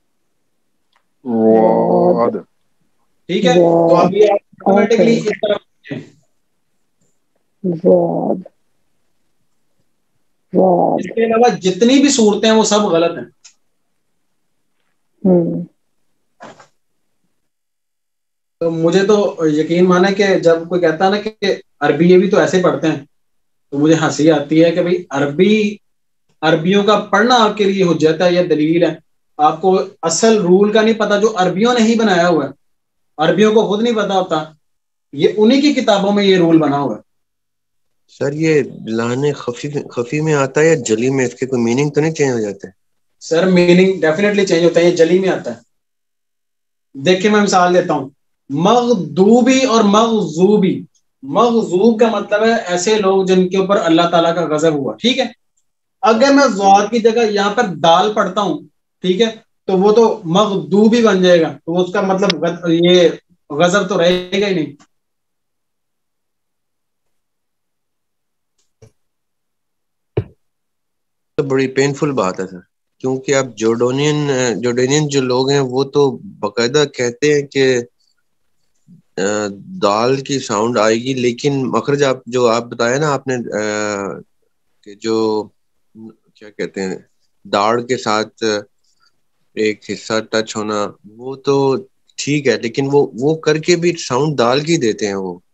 ٹھیک ہے. تو ابھی آپ آٹومیٹکلی اس طرح ضاد. اس کے علاوہ جتنی بھی صورتیں ہیں وہ سب غلط ہیں. تو مجھے تو یقین مانے کہ جب کوئی کہتا ہے نا کہ عربی یہ بھی تو ایسے پڑھتے ہیں، تو مجھے ہنسی آتی ہے کہ بھئی عربی عربیوں کا پڑھنا آپ کے لیے حجت ہے یا دلیل ہے. آپ کو اصل رول کا نہیں پتا جو عربیوں نے ہی بنایا ہوا ہے، عربیوں کو خود نہیں پتا ہوتا، یہ انہی کی کتابوں میں یہ رول بنا ہوا ہے. سر یہ لانے خفی خفی میں آتا ہے یا جلی میں؟ اس کے کوئی میننگ تو نہیں چینج ہو جاتے؟ سر میننگ ڈیفینیٹلی چینج ہوتا ہے، یہ جلی میں آتا ہے. دیکھیں میں مثال دیتا ہوں، مغضوبی اور مغضوبی. مغضوب کا مطلب ہے ایسے لوگ جن کے اوپر اللہ تعالیٰ کا غضب ہوا، ٹھیک ہے. اگر میں ضاد کی جگہ یہاں پر دال پڑھتا ہوں، ٹھیک ہے، تو وہ تو مغضوبی بن جائے گا، تو اس کا مطلب یہ غضب تو رہے گا ہی نہیں. تو بڑی پینفل بات ہے سر، کیونکہ اب جورڈونین جورڈینین جو لوگ ہیں وہ تو باقاعدہ کہتے ہیں کہ دال کی ساؤنڈ آئے گی، لیکن مخرج آپ جو آپ بتایا نا آپ نے کہ جو کیا کہتے ہیں داڑ کے ساتھ ایک حصہ ٹچ ہونا، وہ تو ٹھیک ہے، لیکن وہ وہ کر کے بھی ساؤنڈ دال کی دیتے ہیں. وہ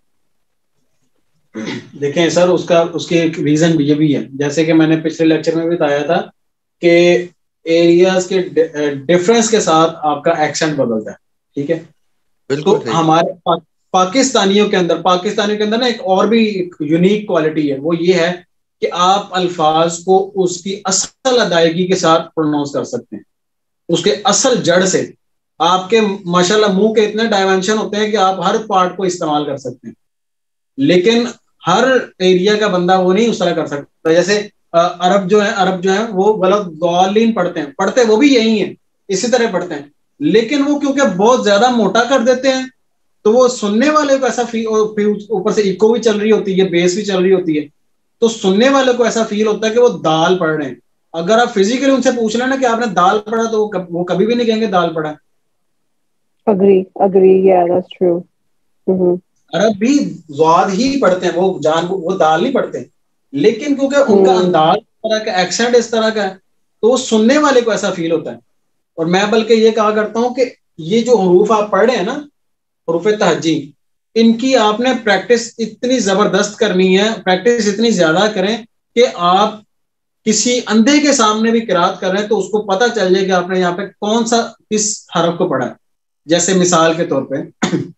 دیکھیں سر اس کا اس کے ایک ریزن یہ بھی ہے، جیسے کہ میں نے پچھلے لیکچر میں بھی بتایا تھا کہ ایریاز کے ڈفرنس کے ساتھ آپ کا ایکسنٹ بدلتا ہے، ٹھیک ہے. تو ہمارے پاکستانیوں کے اندر پاکستانیوں کے اندر نا ایک اور بھی یونیک کوالٹی ہے، وہ یہ ہے کہ آپ الفاظ کو اس کی اصل ادائیگی کے ساتھ پروناؤنس کر سکتے ہیں، اس کے اصل جڑ سے. آپ کے ماشاءاللہ منہ کے اتنے ڈائمینشن ہوتے ہیں کہ آپ ہر پارٹ کو استعمال کر سکتے ہیں، لیکن ہر ایریا کا بندہ وہ نہیں اس طرح کر سکتا. جیسے عرب جو ہے عرب جو ہے وہ غلط ضالین پڑھتے ہیں، پڑھتے وہ بھی یہی ہیں، اسی طرح پڑھتے ہیں، لیکن وہ کیونکہ بہت زیادہ موٹا کر دیتے ہیں تو وہ سننے والے کو ایسا فیل، اوپر سے ایکو بھی چل رہی ہوتی ہے، بیس بھی چل رہی ہوتی ہے، تو سننے والے کو ایسا فیل ہوتا ہے کہ وہ دال پڑھ رہے ہیں. اگر آپ فزیکلی ان سے پوچھ لیں نا کہ آپ نے دال پڑھا تو وہ کبھی بھی نہیں کہیں گے دال پڑھا. Agree, agree, yeah, that's true. Mm-hmm. عرب بھی ضاد ہی پڑھتے ہیں، وہ جان وہ دال نہیں پڑھتے، لیکن کیونکہ ان کا انداز اس طرح کا، ایکسنٹ اس طرح کا ہے، تو وہ سننے والے کو ایسا فیل ہوتا ہے. اور میں بلکہ یہ کہا کرتا ہوں کہ یہ جو حروف آپ پڑھ رہے ہیں نا، حروف تہجی، ان کی آپ نے پریکٹس اتنی زبردست کرنی ہے، پریکٹس اتنی زیادہ کریں کہ آپ کسی اندھے کے سامنے بھی قرات کر رہے ہیں تو اس کو پتہ چل جائے کہ آپ نے یہاں پہ کون سا کس حرف کو پڑھا ہے. جیسے مثال کے طور پہ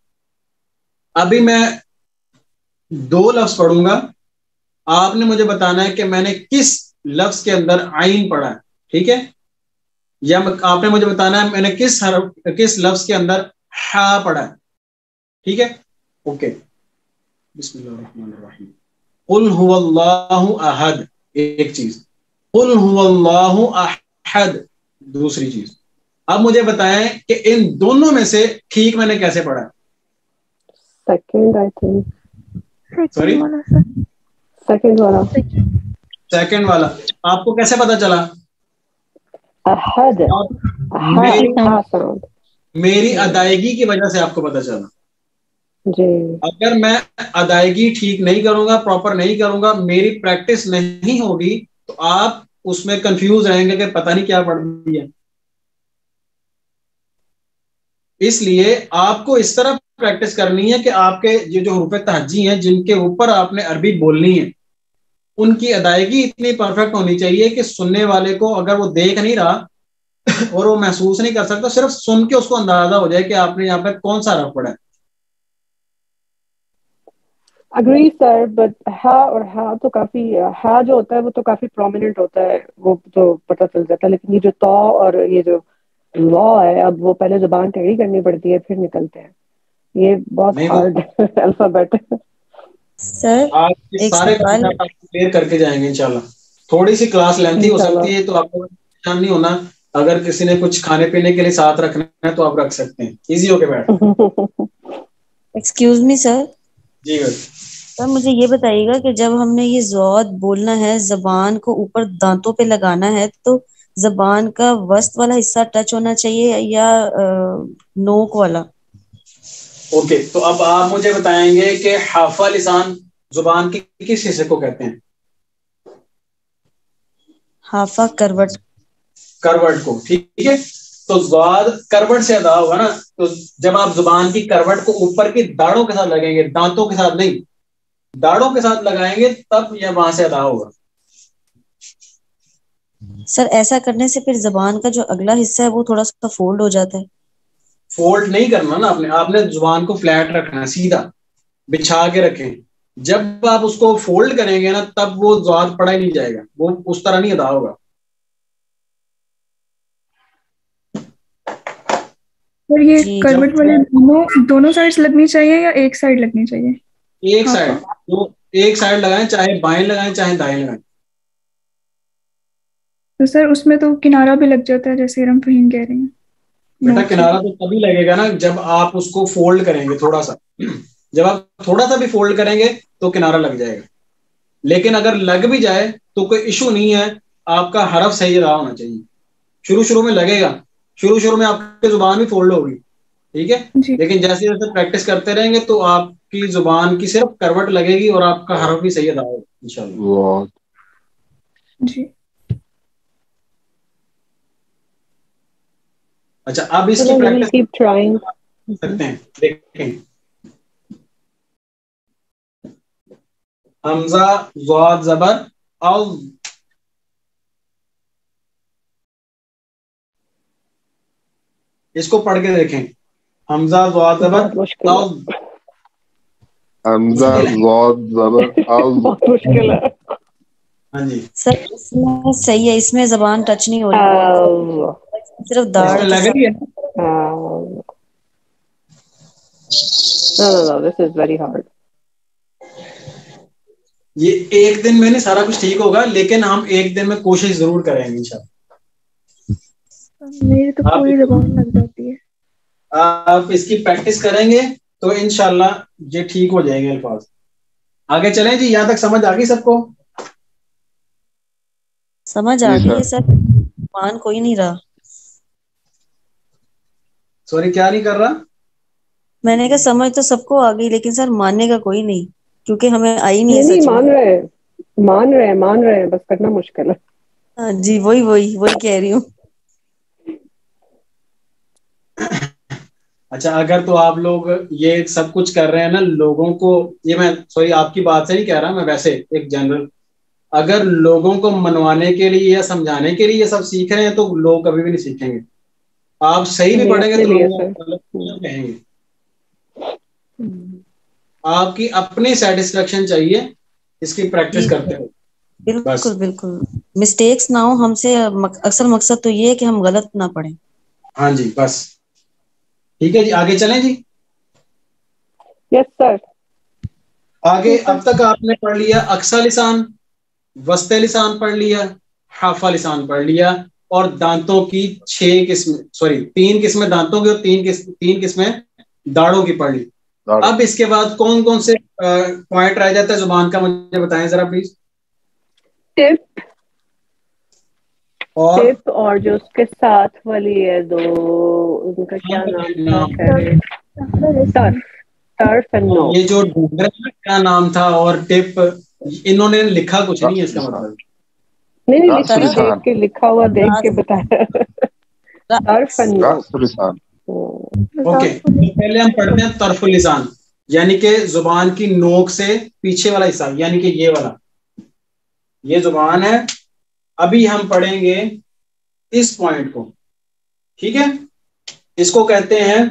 ابھی میں دو لفظ پڑھوں گا، آپ نے مجھے بتانا ہے کہ میں نے کس لفظ کے اندر عین پڑھا ہے، ٹھیک ہے، یا آپ نے مجھے بتانا ہے میں نے کس حرف کس لفظ کے اندر ہا پڑھا ہے، ٹھیک ہے. اوکے، بسم اللہ الرحمن الرحیم. قل هو اللہ احد ایک چیز، قل هو اللہ احد دوسری چیز. اب مجھے بتائیں کہ ان دونوں میں سے ٹھیک میں نے کیسے پڑھا ہے؟ Second, I think. Sorry Second والا. سیکنڈ والا. آپ کو کیسے پتا چلا؟ احد. میری ادائیگی کی وجہ سے آپ کو پتا چلا. جی. اگر میں ادائیگی ٹھیک نہیں کروں گا، پراپر نہیں کروں گا، میری پریکٹس نہیں ہوگی، تو آپ اس میں کنفیوز رہیں گے کہ پتہ نہیں کیا پڑھ دیا. اس لیے آپ کو اس طرح پریکٹس کرنی ہے کہ آپ کے یہ جو حروف تہجی ہیں جن کے اوپر آپ نے عربی بولنی ہے، ان کی ادائیگی اتنی پرفیکٹ ہونی چاہیے کہ سننے والے کو اگر وہ دیکھ نہیں رہا اور وہ محسوس نہیں کر سکتا، صرف سن کے اس کو اندازہ ہو جائے کہ آپ نے یہاں پہ کون سا حرف پڑھا ہے. Agree sir, but ہا اور ہا تو کافی، ہا جو ہوتا ہے وہ تو کافی پرومیننٹ ہوتا ہے، وہ تو پتہ چل جاتا ہے، لیکن یہ جو تو اور یہ جو لا ہے اب وہ پہلے زبان ٹیڑھی کرنی پڑتی ہے پھر نکلتے ہیں، یہ بہت ہارڈ الفابیٹ ہے. سر آج کے ایک سارے سوال کانسیپٹ آپ کلیئر کر کے جائیں گے انشاءاللہ. تھوڑی سی کلاس لینتھی ہو سکتی ہے تو آپ کو پریشان نہیں ہونا. اگر کسی نے کچھ کھانے پینے کے لیے ساتھ رکھنا ہے تو آپ رکھ سکتے ہیں, ایزی ہو کے بیٹھ. ایکسکیوز می سر. جی بھائی. سر مجھے یہ بتائیے گا کہ جب ہم نے یہ ضاد بولنا ہے, زبان کو اوپر دانتوں پہ لگانا ہے, تو زبان کا وسط والا حصہ ٹچ ہونا چاہیے یا نوک والا؟ اوکے, تو اب آپ مجھے بتائیں گے کہ حافہ لسان زبان کے کس حصے کو کہتے ہیں؟ حافہ کروٹ. کروٹ کو, ٹھیک ہے. تو ضاد کروٹ سے ادا ہوگا نا, تو جب آپ زبان کی کروٹ کو اوپر کی داڑوں کے ساتھ لگائیں گے, دانتوں کے ساتھ نہیں, داڑوں کے ساتھ لگائیں گے, تب یہ وہاں سے ادا ہوگا. سر ایسا کرنے سے پھر زبان کا جو اگلا حصہ ہے وہ تھوڑا سا فولڈ ہو جاتا ہے. فولڈ نہیں کرنا نا آپ نے, آپ نے زبان کو فلیٹ رکھنا ہے, سیدھا بچھا کے رکھیں. جب آپ اس کو فولڈ کریں گے نا تب وہ ضاد پڑا ہی نہیں جائے گا, وہ اس طرح نہیں ادا ہوگا. اور یہ کروٹ والے دونوں دونوں سائڈز لگنی چاہیے یا ایک سائڈ لگنی چاہیے؟ ایک سائڈ, تو ایک سائڈ لگائیں, چاہے بائیں لگائیں چاہے دائیں لگائیں. تو سر اس میں تو کنارہ بھی لگ جاتا ہے جیسے ہم فہیم کہہ رہے ہیں. بیٹا کنارہ تو تبھی لگے گا نا جب آپ اس کو فولڈ کریں گے تھوڑا سا. جب آپ تھوڑا سا بھی فولڈ کریں گے تو کنارہ لگ جائے گا. لیکن اگر لگ بھی جائے تو کوئی ایشو نہیں ہے, آپ کا حرف صحیح ادا ہونا چاہیے. شروع شروع میں لگے گا, شروع شروع میں آپ کی زبان بھی فولڈ ہوگی, ٹھیک ہے, لیکن جیسے جیسے پریکٹس کرتے رہیں گے تو آپ کی زبان کی صرف کروٹ لگے گی اور آپ کا حرف بھی صحیح ادا ہوگا انشاءاللہ. جی. اچھا, اب اس کی پریکٹس کرتے ہیں. دیکھیں, حمزہ ضاد زبر او, اس کو پڑھ کے دیکھیں. حمزہ ضاد زبر او, حمزہ ضاد زبر او, بہت مشکل ہے. ہاں جی سر اس میں صحیح ہے, اس میں زبان ٹچ نہیں ہو رہی, صرف داڑ کے لگ رہی ہے. No, no, no, this is very hard. یہ ایک دن میں نہیں سارا کچھ ٹھیک ہوگا, لیکن ہم ایک دن میں کوشش ضرور کریں گے انشاءاللہ. میری تو پوری زبان لگ جاتی ہے. آپ اس کی پریکٹس کریں گے تو انشاءاللہ یہ ٹھیک ہو جائیں گے الفاظ. آگے چلیں جی, یہاں تک سمجھ آ گئی سب کو؟ سمجھ آ گئی ہے سر, مان کوئی نہیں رہا. سوری کیا نہیں کر رہا؟ میں نے کہا سمجھ تو سب کو آ گئی, لیکن سر ماننے کا کوئی نہیں, کیونکہ ہمیں آئی نہیں ہے. نہیں مان رہے مان رہے مان رہے بس کرنا مشکل ہے. ہاں جی, وہی وہی وہی کہہ رہی ہوں. اچھا, اگر تو آپ لوگ یہ سب کچھ کر رہے ہیں نا, لوگوں کو, یہ میں سوری آپ کی بات سے نہیں کہہ رہا, میں ویسے ایک جنرل, اگر لوگوں کو منوانے کے لیے یا سمجھانے کے لیے یہ سب سیکھ رہے ہیں تو لوگ کبھی بھی نہیں سیکھیں گے. آپ صحیح بھی پڑھیں گے تو لوگ کہیں گے. آپ کی اپنی سیٹسفیکشن چاہیے اس کی پریکٹس کرتے ہو. بالکل بالکل, مسٹیکس نہ ہو ہم سے, اکثر مقصد تو یہ ہے کہ ہم غلط نہ پڑھیں. ہاں جی بس ٹھیک ہے جی, آگے چلیں جی. یس سر. آگے اب تک آپ نے پڑھ لیا اقصی لسان, وسط لسان پڑھ لیا, حافہ لسان پڑھ لیا, اور دانتوں کی چھ قسم سوری تین قسمیں دانتوں کی اور تین قسم تین قسمیں داڑوں کی پڑھ لی. اب اس کے بعد کون کون سے پوائنٹ رہ جاتا ہے زبان کا, مجھے بتائیں ذرا پلیز. ٹپ اور ٹپ اور جو اس کے ساتھ والی ہے دو, ان کا کیا نام تھا؟ ٹرف اینڈ نو. یہ جو ڈونگر کیا نام تھا, اور ٹپ, انہوں نے لکھا کچھ نہیں ہے اس کا مطلب. نہیں نہیں لکھ کے دیکھ کے لکھا ہوا دیکھ کے بتایا. Turf and know. اوکے, پہلے ہم پڑھتے ہیں طرف اللسان, یعنی کہ زبان کی نوک سے پیچھے والا حصہ, یعنی کہ یہ والا, یہ زبان ہے. ابھی ہم پڑھیں گے اس پوائنٹ کو, ٹھیک ہے, اس کو کہتے ہیں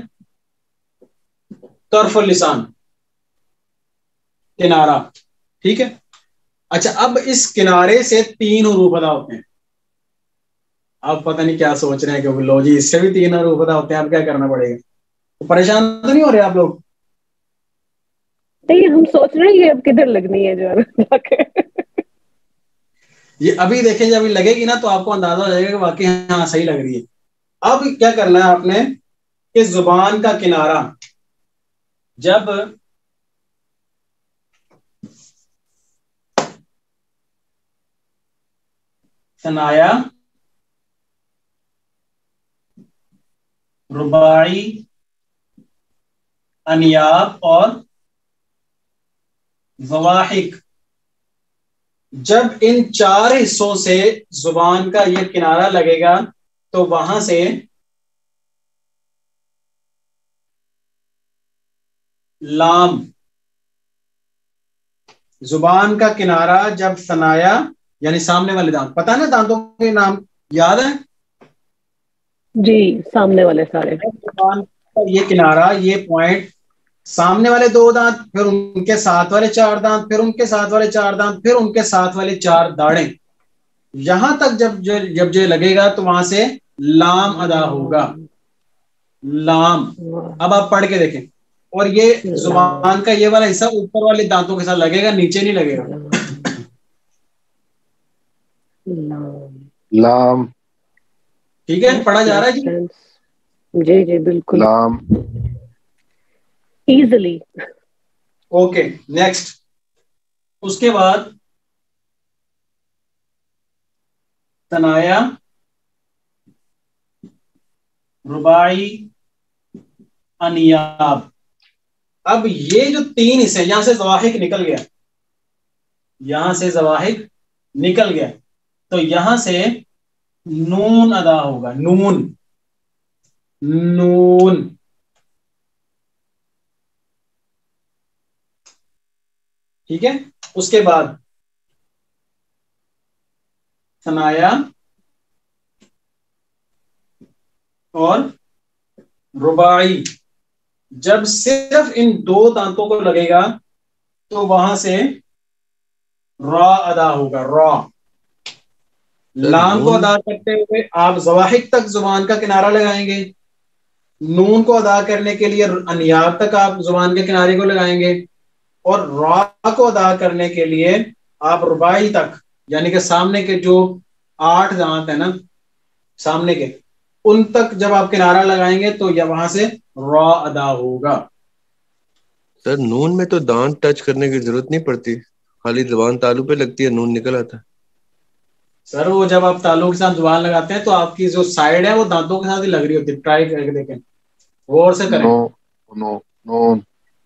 طرف اللسان, کنارہ, ٹھیک ہے. اچھا, اب اس کنارے سے تین حروف ادا ہوتے ہیں. آپ پتہ نہیں کیا سوچ رہے ہیں کہ لو جی اس سے بھی تین حروف ادا ہوتے ہیں, اب کیا کرنا پڑے گا؟ تو پریشان تو نہیں ہو رہے آپ لوگ؟ نہیں ہم سوچ رہے ہیں یہ اب کدھر لگنی ہے جو ہے یہ ابھی دیکھیں جب لگے گی نا تو آپ کو اندازہ ہو جائے گا کہ واقعی ہاں صحیح لگ رہی ہے. اب کیا کرنا ہے آپ نے کہ زبان کا کنارہ جب ثنایا رباعی انیاب اور ضواحک جب ان چار حصوں سے زبان کا یہ کنارہ لگے گا تو وہاں سے لام زبان کا کنارہ جب ثنایا یعنی سامنے والے دانت, پتہ ہے نا دانتوں کے نام یاد ہے جی سامنے والے سارے زبان کا یہ کنارہ یہ پوائنٹ سامنے والے دو دانت پھر ان کے ساتھ والے چار دانت پھر ان کے ساتھ والے چار دانت پھر ان کے ساتھ والے چار داڑیں یہاں تک جب جو جب جو لگے گا تو وہاں سے لام ادا ہوگا. لام اب آپ پڑھ کے دیکھیں اور یہ زبان کا یہ والا حصہ اوپر والے دانتوں کے ساتھ لگے گا نیچے نہیں لگے گا. لام ٹھیک ہے پڑھا جا رہا ہے جی جی جی بالکل لام ایزلی. اوکے نیکسٹ اس کے بعد ثنایا رباعی انیاب. اب یہ جو تین حصے یہاں سے ضواحک نکل گیا یہاں سے ضواحک نکل گیا تو یہاں سے نون ادا ہوگا. نون نون ٹھیک ہے. اس کے بعد ثنایا اور رباعی جب صرف ان دو دانتوں کو لگے گا تو وہاں سے را ادا ہوگا. را لام کو ادا کرتے ہوئے آپ ضواحک تک زبان کا کنارہ لگائیں گے. نون کو ادا کرنے کے لیے انیاب تک آپ زبان کے کنارے کو لگائیں گے اور را کو ادا کرنے کے لیے آپ رباعی تک یعنی کہ سامنے کے جو آٹھ دانت ہیں نا سامنے کے ان تک جب آپ کنارہ لگائیں گے تو یا وہاں سے را ادا ہوگا. سر نون میں تو دانت ٹچ کرنے کی ضرورت نہیں پڑتی, خالی زبان تالو پہ لگتی ہے نون نکل آتا ہے. سر وہ جب آپ تالو کے ساتھ زبان لگاتے ہیں تو آپ کی جو سائڈ ہے وہ دانتوں کے ساتھ ہی لگ رہی ہوتی ہے. ٹرائی کر کے دیکھیں غور سے کریں. نو نو نون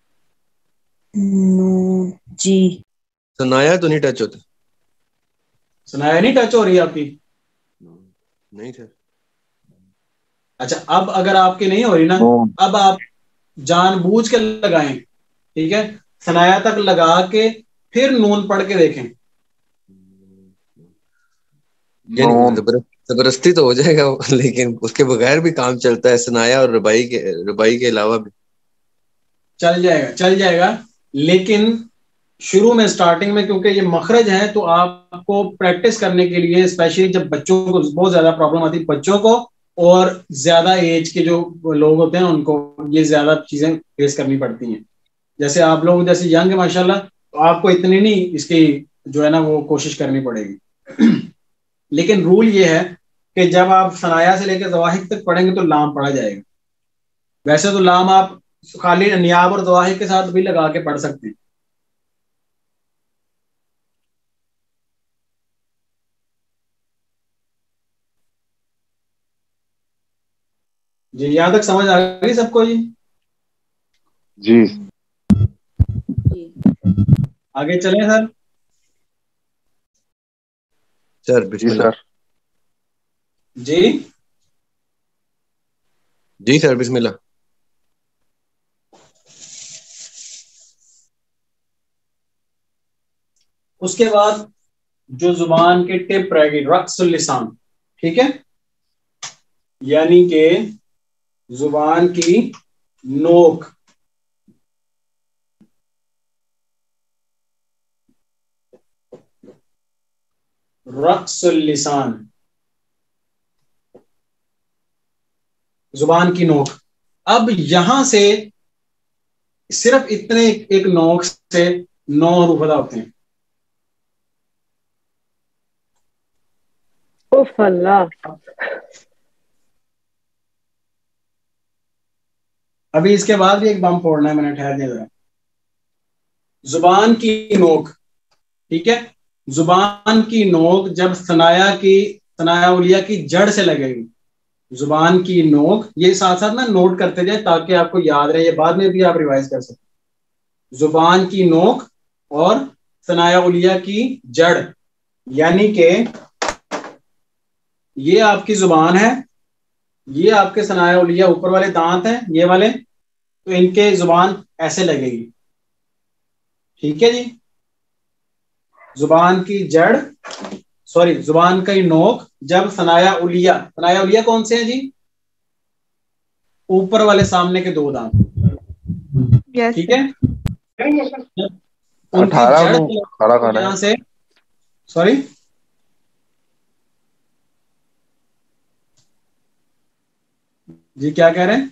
نون جی ثنایا تو نہیں ٹچ ہوتا. ثنایا نہیں ٹچ ہو رہی ہے آپ کی؟ نہیں سر. اچھا اب اگر آپ کی نہیں ہو رہی نا اب آپ جان بوجھ کے لگائیں. ٹھیک ہے ثنایا تک لگا کے پھر نون پڑھ کے دیکھیں. یعنی زبردستی تو ہو جائے گا لیکن اس کے بغیر بھی کام چلتا ہے ثنایا اور رباعی کے رباعی کے علاوہ بھی چل جائے گا چل جائے گا لیکن شروع میں سٹارٹنگ میں کیونکہ یہ مخرج ہے تو آپ کو پریکٹس کرنے کے لیے اسپیشلی جب بچوں کو بہت زیادہ پرابلم آتی ہے بچوں کو اور زیادہ ایج کے جو لوگ ہوتے ہیں ان کو یہ زیادہ چیزیں فیس کرنی پڑتی ہیں. جیسے آپ لوگ جیسے ینگ ہیں ماشاءاللہ تو آپ کو اتنی نہیں اس کی جو ہے نا وہ کوشش کرنی پڑے گی. لیکن رول یہ ہے کہ جب آپ ثنایا سے لے کے ضواحک تک پڑھیں گے تو لام پڑھا جائے گا. ویسے تو لام آپ خالی انیاب اور ضواحک کے ساتھ بھی لگا کے پڑھ سکتے ہیں. جی یہاں تک سمجھ آ گئی سب کو؟ جی جی آگے چلیں سر. سر بسم اللہ. جی جی سر بسم اللہ. اس کے بعد جو زبان کے ٹپ رہے گی رقص اللسان. ٹھیک ہے یعنی کہ زبان کی نوک. رقص اللسان زبان کی نوک. اب یہاں سے صرف اتنے ایک نوک سے نو حروف ادا ہوتے ہیں. اوف اللہ. ابھی اس کے بعد بھی ایک بم پھوڑنا ہے، میں نے ٹھہر دیا. زبان کی نوک، ٹھیک ہے، زبان کی نوک جب ثنایا کی ثنایا اولیہ کی جڑ سے لگے گی. زبان کی نوک، یہ ساتھ ساتھ نا نوٹ کرتے جائیں تاکہ آپ کو یاد رہے، یہ بعد میں بھی آپ ریوائز کر سکیں. زبان کی نوک اور ثنایا اولیہ کی جڑ، یعنی کہ یہ آپ کی زبان ہے، یہ آپ کے ثنایا اولیہ اوپر والے دانت ہیں یہ والے، تو ان کے زبان ایسے لگے گی. ٹھیک ہے جی. زبان کی جڑ سوری زبان کی نوک جب ثنایا اولیہ، ثنایا اولیہ کون سے ہیں جی؟ اوپر والے سامنے کے دو دانت. ٹھیک ہے. ان کی جڑ یہاں سے سوری جی کیا کہہ رہے ہیں؟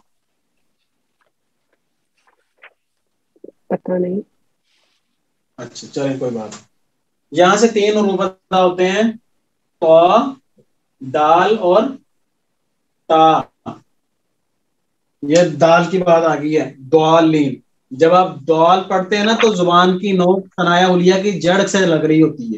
پتہ نہیں. اچھا چلیں کوئی بات. یہاں سے تین حروف ادا ہوتے ہیں، تو، دال اور تا. یہ دال کی بات آ گئی ہے، دوالین. جب آپ دوال پڑھتے ہیں نا تو زبان کی نوک ثنایا اولیہ کی جڑ سے لگ رہی ہوتی ہے.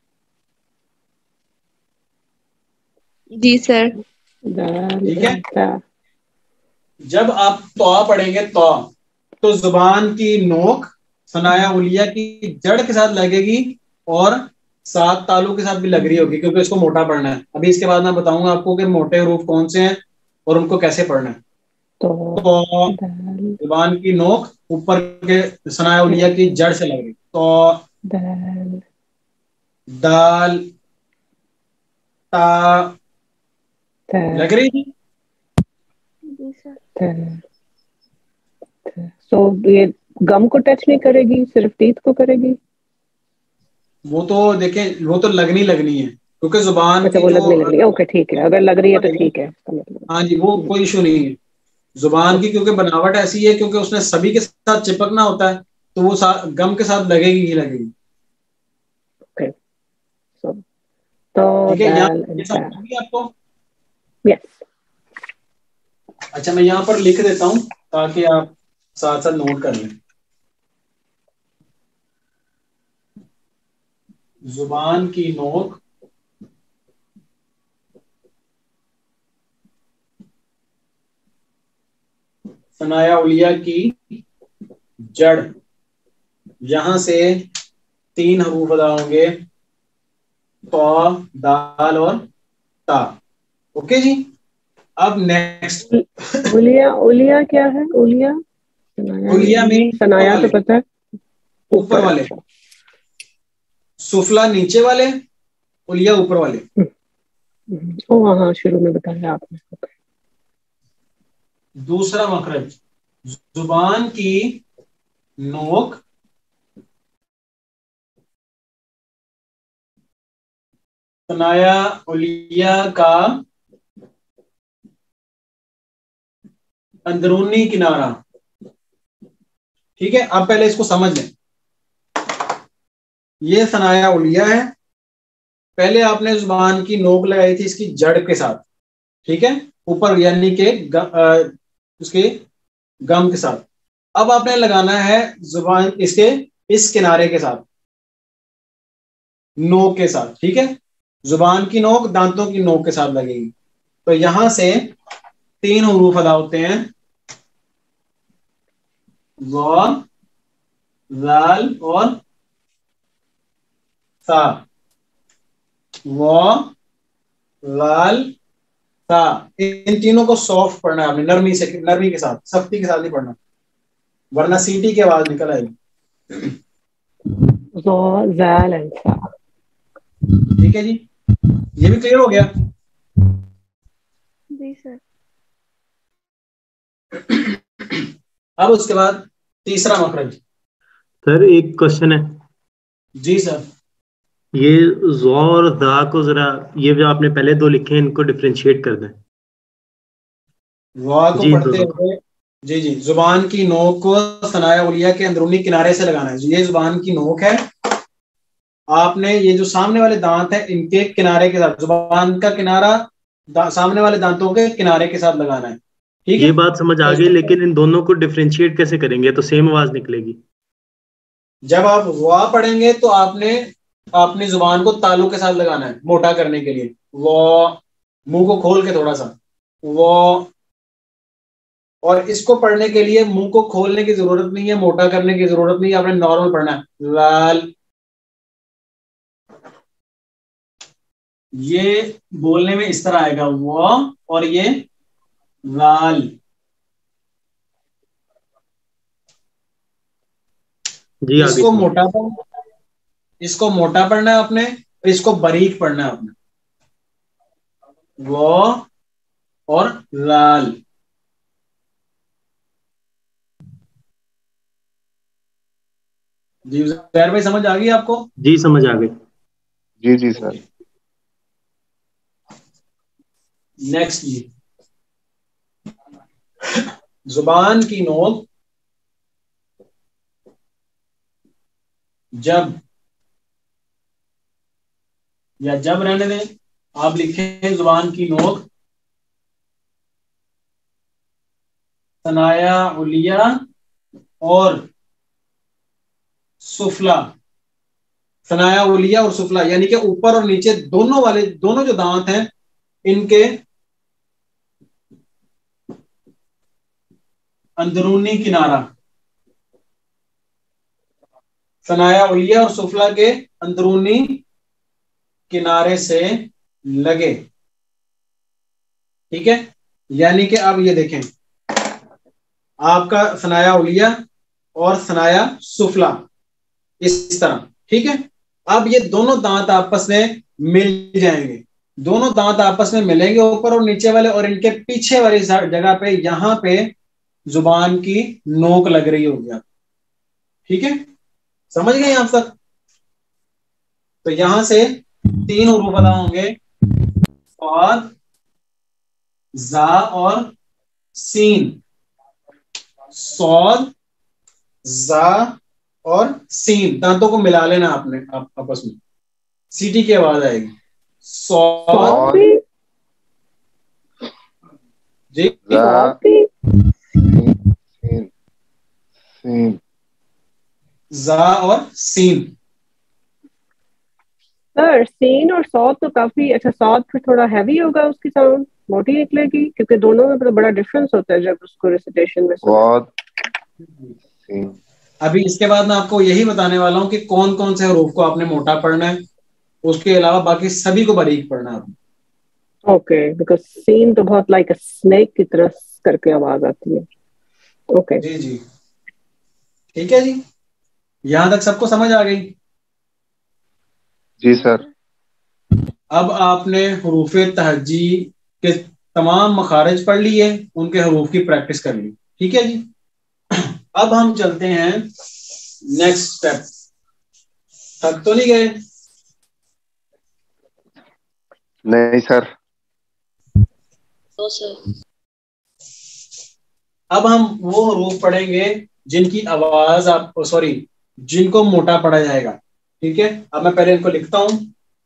جی سر. ٹھیک ہے. جب آپ تو پڑھیں گے تو تو زبان کی نوک ثنایا اولیہ کی جڑ کے ساتھ لگے گی اور سات تالوں کے ساتھ بھی لگ رہی ہوگی، کیونکہ اس کو موٹا پڑھنا ہے. ابھی اس کے بعد میں بتاؤں گا آپ کو کہ موٹے حروف کون سے ہیں اور ان کو کیسے پڑھنا ہے. تو زبان کی نوک اوپر کے ثنایا اولیہ کی جڑ سے لگ رہی، تو دال تا لگ رہی تھی. سو یہ گم کو ٹچ نہیں کرے گی، صرف ٹیتھ کو کرے گی. وہ تو دیکھیں وہ تو لگنی لگنی ہے کیونکہ زبان اچھا کی وہ جو لگنے لگنی، اوکے ٹھیک ہے، اگر لگ رہی ہے تو ٹھیک ہے. ہاں جی وہ کوئی ایشو نہیں ہے. زبان کی کیونکہ بناوٹ ایسی ہے کیونکہ اس نے سبھی کے ساتھ چپکنا ہوتا ہے تو وہ گم کے ساتھ لگے گی ہی لگے گی. ٹھیک ہے یہاں آپ کو. اچھا میں یہاں پر لکھ دیتا ہوں تاکہ آپ ساتھ ساتھ نوٹ کر لیں. زبان کی نوک ثنایا اولیہ کی جڑ، یہاں سے تین حروف ادا ہوں گے، تو، دال اور تا. اوکے جی. اب نیکسٹ اولیہ. اولیہ کیا ہے؟ اولیہ اولیہ میں ثنایا تو پتہ ہے اوپر والے، سفلا نیچے والے، اولیہ اوپر والے. او ہاں شروع میں بتایا آپ نے. دوسرا مخرج زبان کی نوک ثنایا اولیہ کا اندرونی کنارہ. ٹھیک ہے. اب پہلے اس کو سمجھ لیں. یہ ثنایا اولیہ ہے، پہلے آپ نے زبان کی نوک لگائی تھی اس کی جڑ کے ساتھ، ٹھیک ہے، اوپر یعنی کہ اس کے گم کے ساتھ. اب آپ نے لگانا ہے زبان اس کے اس کنارے کے ساتھ، نوک کے ساتھ. ٹھیک ہے. زبان کی نوک دانتوں کی نوک کے ساتھ لگے گی. تو یہاں سے تین حروف ادا ہوتے ہیں، ظا، ذال اور سا. وا، لال، تا. ان تینوں کو سافٹ پڑھنا ہے آپ نے، نرمی سے، نرمی کے ساتھ، سختی کے ساتھ نہیں پڑھنا ورنہ سیٹی کی آواز نکل آئے گی. ٹھیک ہے جی. یہ بھی کلیئر ہو گیا؟ جی سر. اب اس کے بعد تیسرا مخرج. سر ایک کوشچن ہے. جی سر. یہ ذا اور ذا کو ذرا یہ جو آپ نے پہلے دو لکھے ہیں ان کو ڈفرینشیٹ کر دیں. وا کو پڑھتے ہوئے جی جی زبان کی نوک کو ثنایا علیہ کے اندرونی کنارے سے لگانا ہے. یہ زبان کی نوک ہے, آپ نے یہ جو سامنے والے دانت ہیں ان کے کنارے کے ساتھ زبان کا کنارہ دا, سامنے والے دانتوں کے کنارے کے ساتھ لگانا ہے. ٹھیک ہے, یہ بات سمجھ آ گئی, لیکن ان دونوں کو ڈفرینشیٹ کیسے کریں گے؟ تو سیم آواز نکلے گی. جب آپ وا پڑھیں گے تو آپ نے اپنی زبان کو تالوں کے ساتھ لگانا ہے موٹا کرنے کے لیے. وہ منہ کو کھول کے تھوڑا سا وہ, اور اس کو پڑھنے کے لیے منہ کو کھولنے کی ضرورت نہیں ہے, موٹا کرنے کی ضرورت نہیں ہے, آپ نے نارمل پڑھنا ہے. لال, یہ بولنے میں اس طرح آئے گا وہ, اور یہ لال. جی اس کو موٹا پڑھنا اس کو موٹا پڑھنا ہے آپ نے, اس کو باریک پڑھنا ہے آپ نے. وہ اور لال. جی زہر بھائی سمجھ آ گئی آپ کو؟ جی سمجھ آ گئی. جی جی سر. نیکسٹ جی, زبان کی نوک جب یا جب رہنے دیں, آپ لکھیں زبان کی نوک ثنایا علیہ اور سفلا. ثنایا علیہ اور سفلا یعنی کہ اوپر اور نیچے دونوں والے دونوں جو دانت ہیں ان کے اندرونی کنارہ, ثنایا علیہ اور سفلا کے اندرونی کنارے سے لگے. ٹھیک ہے, یعنی کہ اب یہ دیکھیں آپ کا ثنایا علیہ اور ثنایا سفلا اس طرح. ٹھیک ہے, اب یہ دونوں دانت آپس میں مل جائیں گے, دونوں دانت آپس میں ملیں گے اوپر اور نیچے والے, اور ان کے پیچھے والی جگہ پہ یہاں پہ زبان کی نوک لگ رہی ہوگی آپ. ٹھیک ہے, سمجھ گئے آپ سب؟ تو یہاں سے تین حروف ادا ہوں گے, اور زا اور سین. صاد, زا اور سین, دانتوں کو ملا لینا آپ نے آپس میں, سیٹی کی آواز آئے گی. صاد جی, زا اور سین. سر سین اور صاد تو کافی اچھا, صاد پھر تھوڑا ہیوی ہوگا, اس کی ساؤنڈ موٹی نکلے گی, کیونکہ دونوں میں بڑا ڈفرنس ہوتا ہے جب اس کو ریسیٹیشن میں سنیں. ابھی اس کے بعد میں آپ کو یہی بتانے والا ہوں کہ کون کون سے حروف کو آپ نے موٹا پڑھنا ہے, اس کے علاوہ باقی سبھی کو باریک پڑھنا ہے. اوکے, بیکاز سین تو بہت لائک اسنیک کی طرح کر کے آواز آتی ہے. اوکے جی جی ٹھیک ہے جی, یہاں تک سب کو سمجھ آ گئی؟ جی سر. اب آپ نے حروف تہجی کے تمام مخارج پڑھ لیے, ان کے حروف کی پریکٹس کر لی. ٹھیک ہے جی, اب ہم چلتے ہیں نیکسٹ اسٹیپ. تھک تو نہیں گئے؟ نہیں سر. اب ہم وہ حروف پڑھیں گے جن کی آواز آپ سوری جن کو موٹا پڑھا جائے گا. ٹھیک ہے, اب میں پہلے ان کو لکھتا ہوں.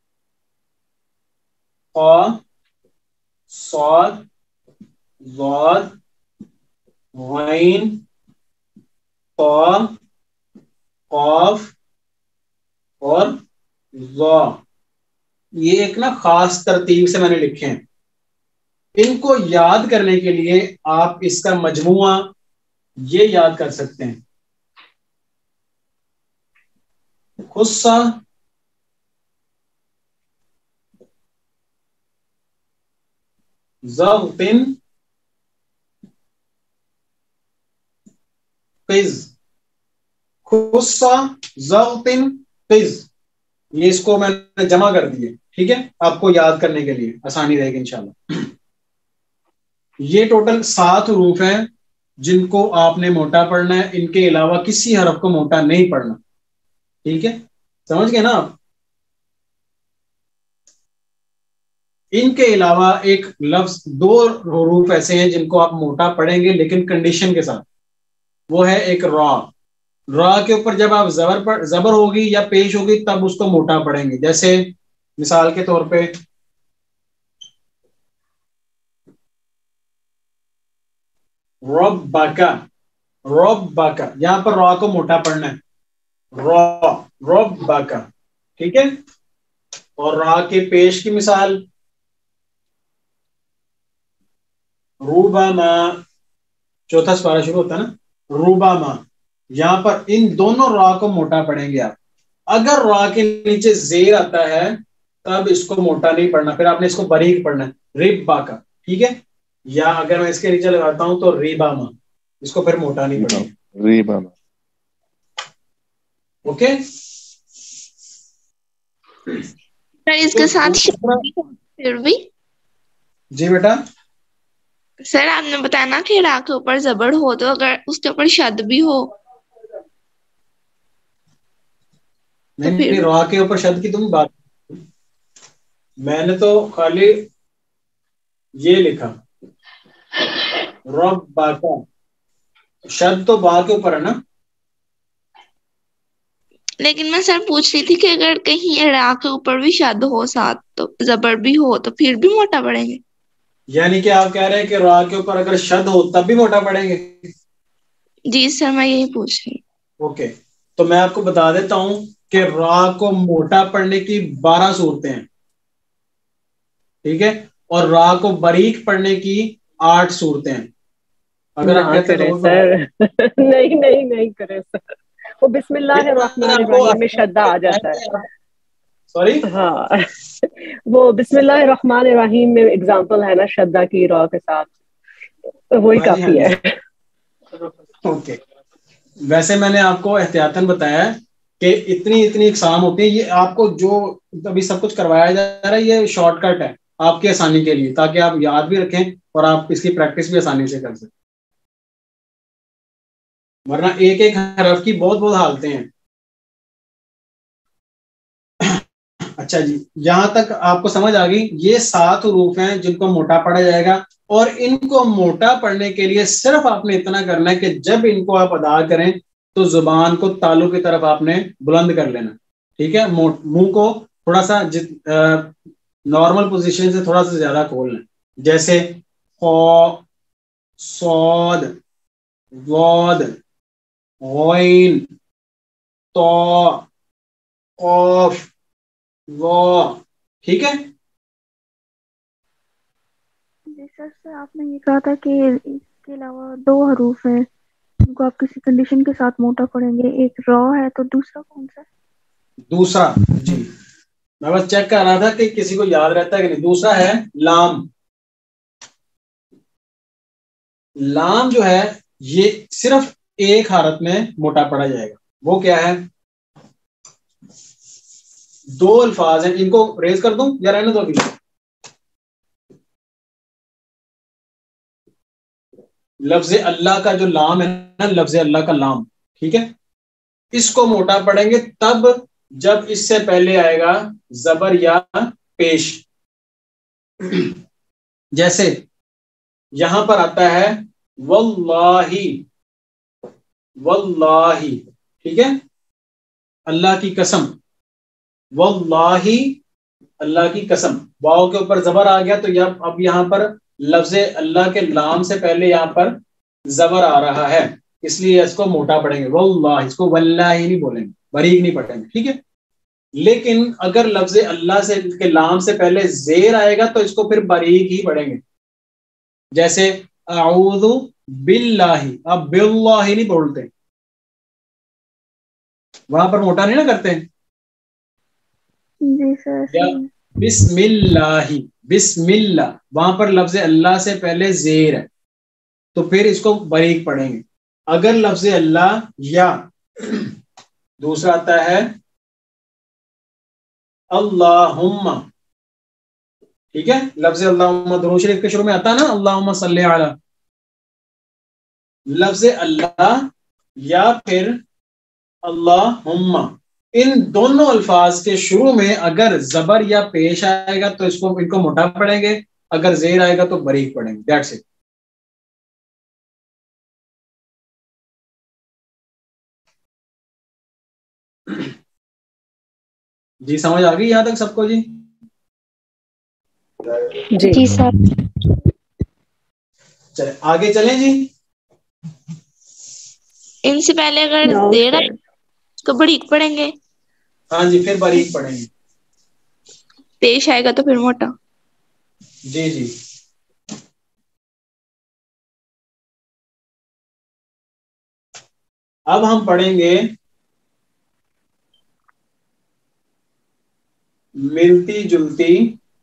قا, صاد, ضاد, غین, طا, قاف اور ظا. یہ ایک نا خاص ترتیب سے میں نے لکھے ہیں. ان کو یاد کرنے کے لیے آپ اس کا مجموعہ یہ یاد کر سکتے ہیں. غصہ, ضغط, قز. غصہ, ضغط, قز, یہ اس کو میں نے جمع کر دیے. ٹھیک ہے, آپ کو یاد کرنے کے لیے آسانی رہے گی انشاءاللہ. یہ ٹوٹل سات حروف ہیں جن کو آپ نے موٹا پڑھنا ہے, ان کے علاوہ کسی حرف کو موٹا نہیں پڑھنا. ٹھیک ہے, سمجھ گئے نا آپ؟ ان کے علاوہ ایک لفظ دو حروف ایسے ہیں جن کو آپ موٹا پڑھیں گے لیکن کنڈیشن کے ساتھ. وہ ہے ایک را. را کے اوپر جب آپ زبر پر زبر ہوگی یا پیش ہوگی تب اس کو موٹا پڑھیں گے. جیسے مثال کے طور پہ ربک، ربک، یہاں پر را کو موٹا پڑھنا ہے. را، ربک، ٹھیک ہے. اور را کے پیش کی مثال روباما، چوتھا سپارہ شروع ہوتا ہے نا روباما. یہاں پر ان دونوں را کو موٹا پڑھیں گے آپ. اگر را کے نیچے زیر آتا ہے تب اس کو موٹا نہیں پڑھنا، پھر آپ نے اس کو باریک پڑھنا ہے ریبا کا، ٹھیک ہے. یا اگر میں اس کے نیچے لگاتا ہوں تو ریباما، اس کو پھر موٹا نہیں پڑھنا ریباما. اوکے. اس کے ساتھ پھر بھی جی بیٹا سر آپ نے بتایا نا کہ را کے اوپر زبر ہو تو اگر اس کے اوپر شد بھی ہو نہیں نہیں را کے اوپر شد کی تم بات، میں نے تو خالی یہ لکھا رب با کا، شد تو با کے اوپر ہے نا. لیکن میں سر پوچھ رہی تھی کہ اگر کہیں را کے اوپر بھی شد ہو ساتھ تو زبر بھی ہو تو پھر بھی موٹا پڑیں گے؟ یعنی کہ آپ کہہ رہے ہیں کہ را کے اوپر اگر شد ہو تب بھی موٹا پڑیں گے؟ جی سر میں یہی پوچھ رہی ہوں. اوکے تو میں آپ کو بتا دیتا ہوں کہ را کو موٹا پڑھنے کی بارہ صورتیں ہیں، ٹھیک ہے. اور را کو باریک پڑھنے کی آٹھ صورتیں ہیں. اگر آپ کہتے کرے سر نہیں نہیں نہیں کرے سر، وہ بسم اللہ الرحمن الرحیم میں شدہ آ جاتا ہے. سوری ہاں وہ بسم اللہ الرحمن الرحیم میں اگزامپل ہے نا شدہ کی را کے ساتھ، وہی کافی ہے. اوکے ویسے میں نے آپ کو احتیاطاً بتایا کہ اتنی اتنی اقسام ہوتی ہیں. یہ آپ کو جو ابھی سب کچھ کروایا جا رہا ہے یہ شارٹ کٹ ہے آپ کی آسانی کے لیے، تاکہ آپ یاد بھی رکھیں اور آپ اس کی پریکٹس بھی آسانی سے کر سکیں. ورنہ ایک ایک حرف کی بہت بہت حالتیں ہیں. اچھا جی یہاں تک آپ کو سمجھ آ گئی. یہ سات حروف ہیں جن کو موٹا پڑھا جائے گا، اور ان کو موٹا پڑھنے کے لیے صرف آپ نے اتنا کرنا ہے کہ جب ان کو آپ ادا کریں تو زبان کو تالو کی طرف آپ نے بلند کر لینا، ٹھیک ہے. منہ کو تھوڑا سا نارمل پوزیشن سے تھوڑا سا زیادہ کھولنا، جیسے خو، صاد، ضاد، غین، تو، قاف، وا، ٹھیک ہے. جی سر سر آپ نے یہ کہا تھا کہ اس کے علاوہ دو حروف ہیں جن کو آپ کسی کنڈیشن کے ساتھ موٹا پڑھیں گے، ایک را ہے تو دوسرا کون سا؟ دوسرا جی میں بس چیک کر رہا تھا کہ کسی کو یاد رہتا ہے کہ نہیں. دوسرا ہے لام. لام جو ہے یہ صرف ایک حالت میں موٹا پڑھا جائے گا. وہ کیا ہے؟ دو الفاظ ہیں، ان کو ریز کر دوں یا رہنے دو ابھی؟ لفظ اللہ کا جو لام ہے نا، لفظ اللہ کا لام، ٹھیک ہے. اس کو موٹا پڑھیں گے تب جب اس سے پہلے آئے گا زبر یا پیش. جیسے یہاں پر آتا ہے واللہ، واللہ، ٹھیک ہے، اللہ کی قسم، واللہ، اللہ کی قسم. واؤ کے اوپر زبر آ گیا تو اب یہاں پر لفظ اللہ کے لام سے پہلے یہاں پر زبر آ رہا ہے، اس لیے اس کو موٹا پڑھیں گے واللہ. اس کو واللہ ہی نہیں بولیں گے، باریک نہیں پڑھیں گے، ٹھیک ہے. لیکن اگر لفظ اللہ سے کے لام سے پہلے زیر آئے گا تو اس کو پھر باریک ہی پڑھیں گے. جیسے اعوذ باللہ، اب باللہ ہی نہیں بولتے، وہاں پر موٹا نہیں نا کرتے. جی سر. یا بسم اللہ، بسم اللہ، وہاں پر لفظ اللہ سے پہلے زیر ہے تو پھر اس کو باریک پڑھیں گے. اگر لفظ اللہ یا دوسرا آتا ہے اللہم، ٹھیک ہے، لفظ اللہم درود شریف کے شروع میں آتا ہے نا اللہم صلی علی، لفظ اللہ یا پھر اللہم ان دونوں الفاظ کے شروع میں اگر زبر یا پیش آئے گا تو اس کو ان کو موٹا پڑھیں گے, اگر زیر آئے گا تو باریک پڑھیں گے. That's it. جی سمجھ آ گئی یہاں تک سب کو؟ جی جی سر. چلے آگے چلیں جی. ان سے پہلے اگر دیر آئے تو باریک پڑھیں گے. ہاں جی پھر باریک پڑھیں گے. پیش آئے گا تو پھر موٹا. جی جی اب ہم پڑھیں گے ملتی جلتی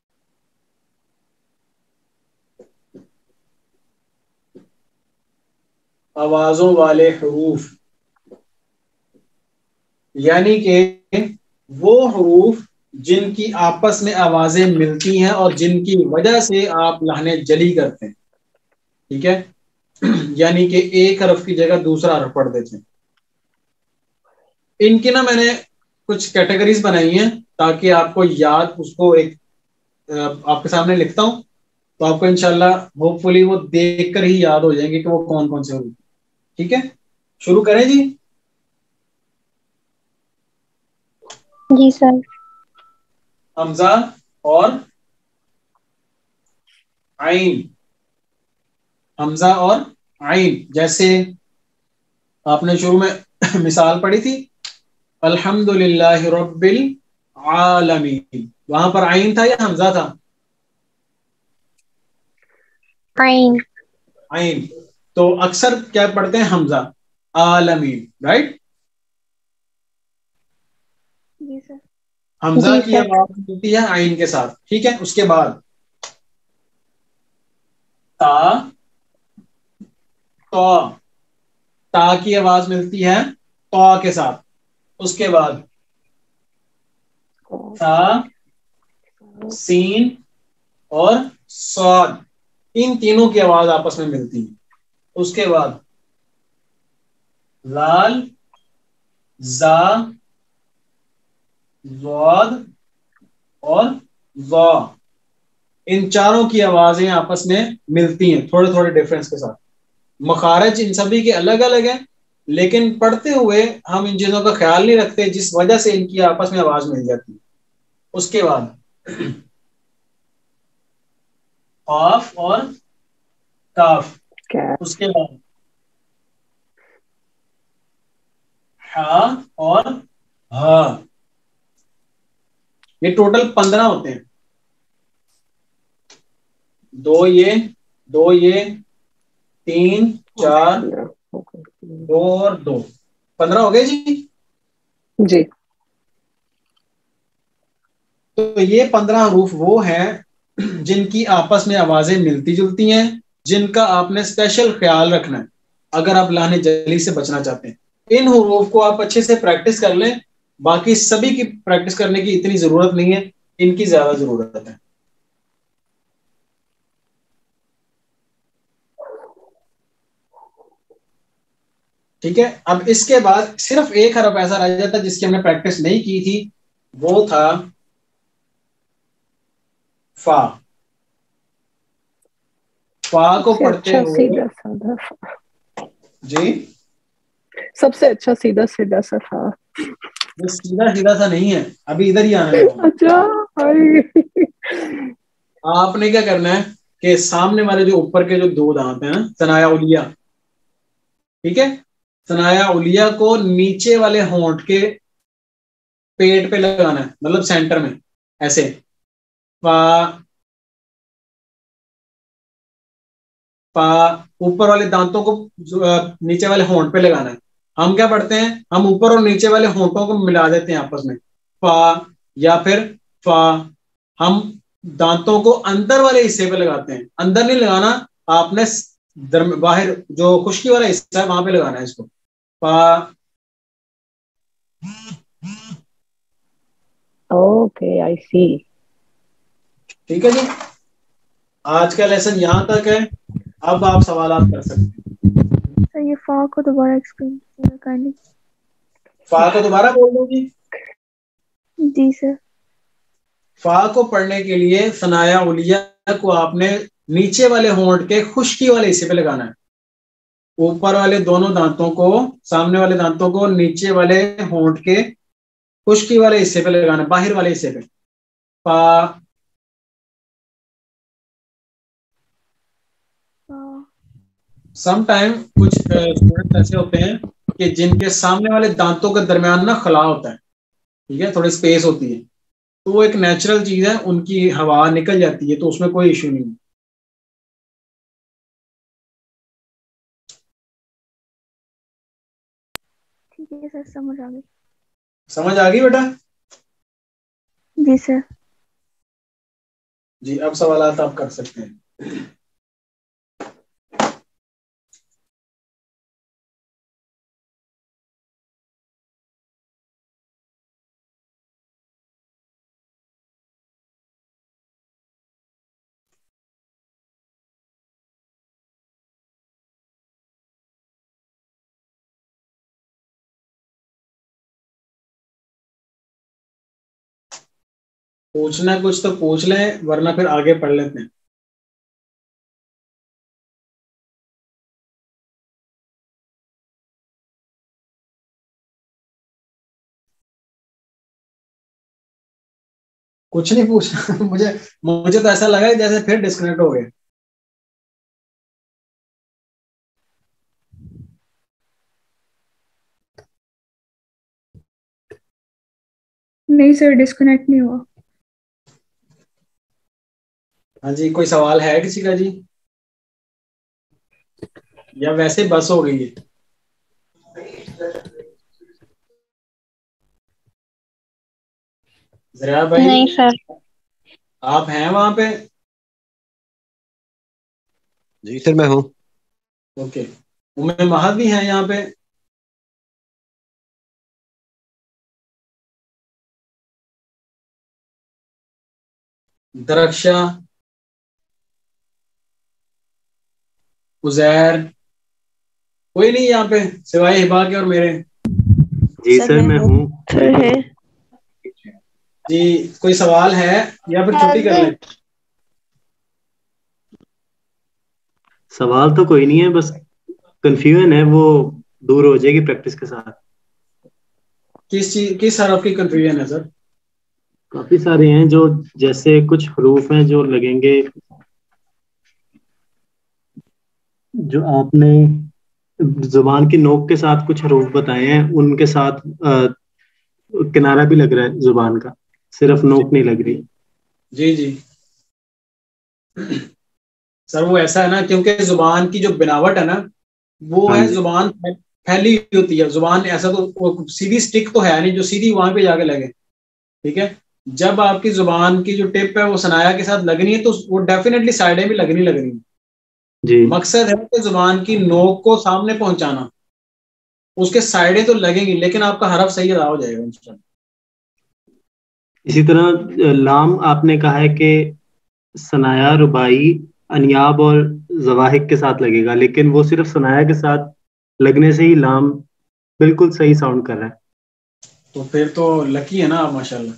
آوازوں والے حروف, یعنی کہ وہ حروف جن کی آپس میں آوازیں ملتی ہیں اور جن کی وجہ سے آپ لہنے جلی کرتے ہیں. ٹھیک ہے, یعنی کہ ایک حرف کی جگہ دوسرا حرف پڑھ دیتے ہیں. ان کی نا میں نے کچھ کیٹیگریز بنائی ہیں تاکہ آپ کو یاد, اس کو ایک آپ کے سامنے لکھتا ہوں تو آپ کو انشاءاللہ ہوپ فلی وہ دیکھ کر ہی یاد ہو جائیں گے کہ وہ کون کون سے حروف. ٹھیک ہے, شروع کریں جی. جی سر. حمزہ اور عین, حمزہ اور عین. جیسے آپ نے شروع میں مثال پڑھی تھی الحمد للہ رب العالمین, وہاں پر عین تھا یا حمزہ تھا؟ عین. عین. تو اکثر کیا پڑھتے ہیں؟ حمزہ. عالمین, رائٹ. جی سر. حمزہ جی کی سر. آواز ملتی ہے عین کے ساتھ. ٹھیک ہے, اس کے بعد تا, تو, تا کی آواز ملتی ہے تو کے ساتھ. اس کے بعد تا, سین اور صاد, ان تینوں کی آواز آپس میں ملتی ہے. اس کے بعد لال, زا, ضاد اور ظا, ان چاروں کی آوازیں آپس میں ملتی ہیں تھوڑے تھوڑے ڈفرنس کے ساتھ. مخارج ان سبھی کے الگ الگ ہیں, لیکن پڑھتے ہوئے ہم ان چیزوں کا خیال نہیں رکھتے جس وجہ سے ان کی آپس میں آواز مل جاتی ہے. اس کے بعد قاف اور کاف. اس کے بعد ہا اور ہا. یہ ٹوٹل پندرہ ہوتے ہیں. دو یہ, دو یہ, تین, چار, دو اور دو, پندرہ ہو گئے جی. جی. تو یہ پندرہ حروف وہ ہیں جن کی آپس میں آوازیں ملتی جلتی ہیں, جن کا آپ نے اسپیشل خیال رکھنا ہے اگر آپ لہنے جلی سے بچنا چاہتے ہیں. ان حروف کو آپ اچھے سے پریکٹس کر لیں, باقی سبھی کی پریکٹس کرنے کی اتنی ضرورت نہیں ہے, ان کی زیادہ ضرورت ہے. ٹھیک ہے, اب اس کے بعد صرف ایک حرف ایسا رہ جاتا جس کی ہم نے پریکٹس نہیں کی تھی, وہ تھا فا. فا کو پڑھتے اچھا ہوئے سیدھا سادہ فا. جی سب سے اچھا سیدھا سیدھا سا فا. یہ سیدھا سیدھا سا نہیں ہے, ابھی ادھر ہی آنے لگا. اچھا, آپ نے کیا کرنا ہے کہ سامنے والے جو اوپر کے جو دو دانت ہیں نا, ثنایا اولیہ, ٹھیک ہے, ثنایا اولیہ کو نیچے والے ہونٹ کے پیٹ پہ لگانا ہے, مطلب سینٹر میں ایسے. فا فا اوپر والے دانتوں کو نیچے والے ہونٹ پہ لگانا ہے. ہم کیا پڑھتے ہیں, ہم اوپر اور نیچے والے ہونٹوں کو ملا دیتے ہیں آپس میں, فا یا پھر فا. ہم دانتوں کو اندر والے حصے پہ لگاتے ہیں, اندر نہیں لگانا, آپ نے باہر جو خشکی والا حصہ ہے وہاں پہ لگانا ہے اس کو. فا. Okay I see. ٹھیک ہے جی, آج کا لیسن یہاں تک ہے. اب آپ سوالات کر سکتے ہیں. سر یہ فا کو دوبارہ ایکسپلین کیجیے گا کائنڈلی. فا کو دوبارہ بول دوں گی. جی سر. فا کو پڑھنے کے لیے ثنایا علیہ کو آپ نے نیچے والے ہونٹ کے خشکی والے حصے پہ لگانا ہے. اوپر والے دونوں دانتوں کو، سامنے والے دانتوں کو نیچے والے ہونٹ کے خشکی والے حصے پہ لگانا ہے، باہر والے حصے پہ. فا. سم ٹائم کچھ اسٹوڈنٹ ایسے ہوتے ہیں کہ جن کے سامنے والے دانتوں کے درمیان نا خلا ہوتا ہے، ٹھیک ہے، تھوڑی اسپیس ہوتی ہے، تو وہ ایک نیچرل چیز ہے، ان کی ہوا نکل جاتی ہے تو اس میں کوئی ایشو نہیں. ٹھیک ہے سر، سمجھ آ گئی. سمجھ آ گئی بیٹا؟ جی سر. جی اب سوالات آپ کر سکتے ہیں. پوچھنا کچھ تو پوچھ لیں ورنہ پھر آگے پڑھ لیتے ہیں. کچھ نہیں پوچھنا. مجھے مجھے تو ایسا لگا کہ جیسے پھر ڈسکنیکٹ ہو گئے. نہیں سر، ڈسکنیکٹ نہیں ہوا. ہاں جی، کوئی سوال ہے کسی کا جی، یا ویسے بس ہو گئی ہے؟ ذرا بھائی نہیں سر. آپ ہیں وہاں پہ؟ جی سر میں ہوں. اوکے. ام مہد بھی ہیں یہاں پہ؟ درخشا، عزیر، کوئی نہیں یہاں پہ سوائے ہبا کے اور میرے؟ جی سر میں ہوں. جی کوئی سوال ہے یا پھر چھٹی کر لیں؟ سوال تو کوئی نہیں ہے، بس کنفیوژن ہے، وہ دور ہو جائے گی پریکٹس کے ساتھ. کس چیز کس حرف کی کنفیوژن ہے سر؟ کافی سارے ہیں، جو جیسے کچھ حروف ہیں جو لگیں گے، جو آپ نے زبان کی نوک کے ساتھ کچھ حروف بتائے ہیں، ان کے ساتھ کنارہ بھی لگ رہا ہے زبان کا، صرف نوک نہیں لگ رہی. جی جی سر وہ ایسا ہے نا، کیونکہ زبان کی جو بناوٹ ہے نا وہ ہاں ہے جی. زبان پھیلی ہوئی ہوتی ہے. زبان ایسا تو سیدھی سٹک تو ہے نہیں جو سیدھی وہاں پہ جا کے لگے، ٹھیک ہے. جب آپ کی زبان کی جو ٹپ ہے وہ ثنایا کے ساتھ لگنی ہے تو وہ ڈیفینیٹلی سائڈیں بھی لگنی لگنی ہے. جی مقصد ہے کہ زبان کی نوک کو سامنے پہنچانا، اس کے سائڈیں تو لگیں گی لیکن آپ کا حرف صحیح ادا ہو جائے گا. اسی طرح لام آپ نے کہا ہے کہ ثنایا رباعی انیاب اور ضواحک کے ساتھ لگے گا، لیکن وہ صرف ثنایا کے ساتھ لگنے سے ہی لام بالکل صحیح ساؤنڈ کر رہا ہے. تو پھر تو لکی ہے نا آپ ماشاءاللہ.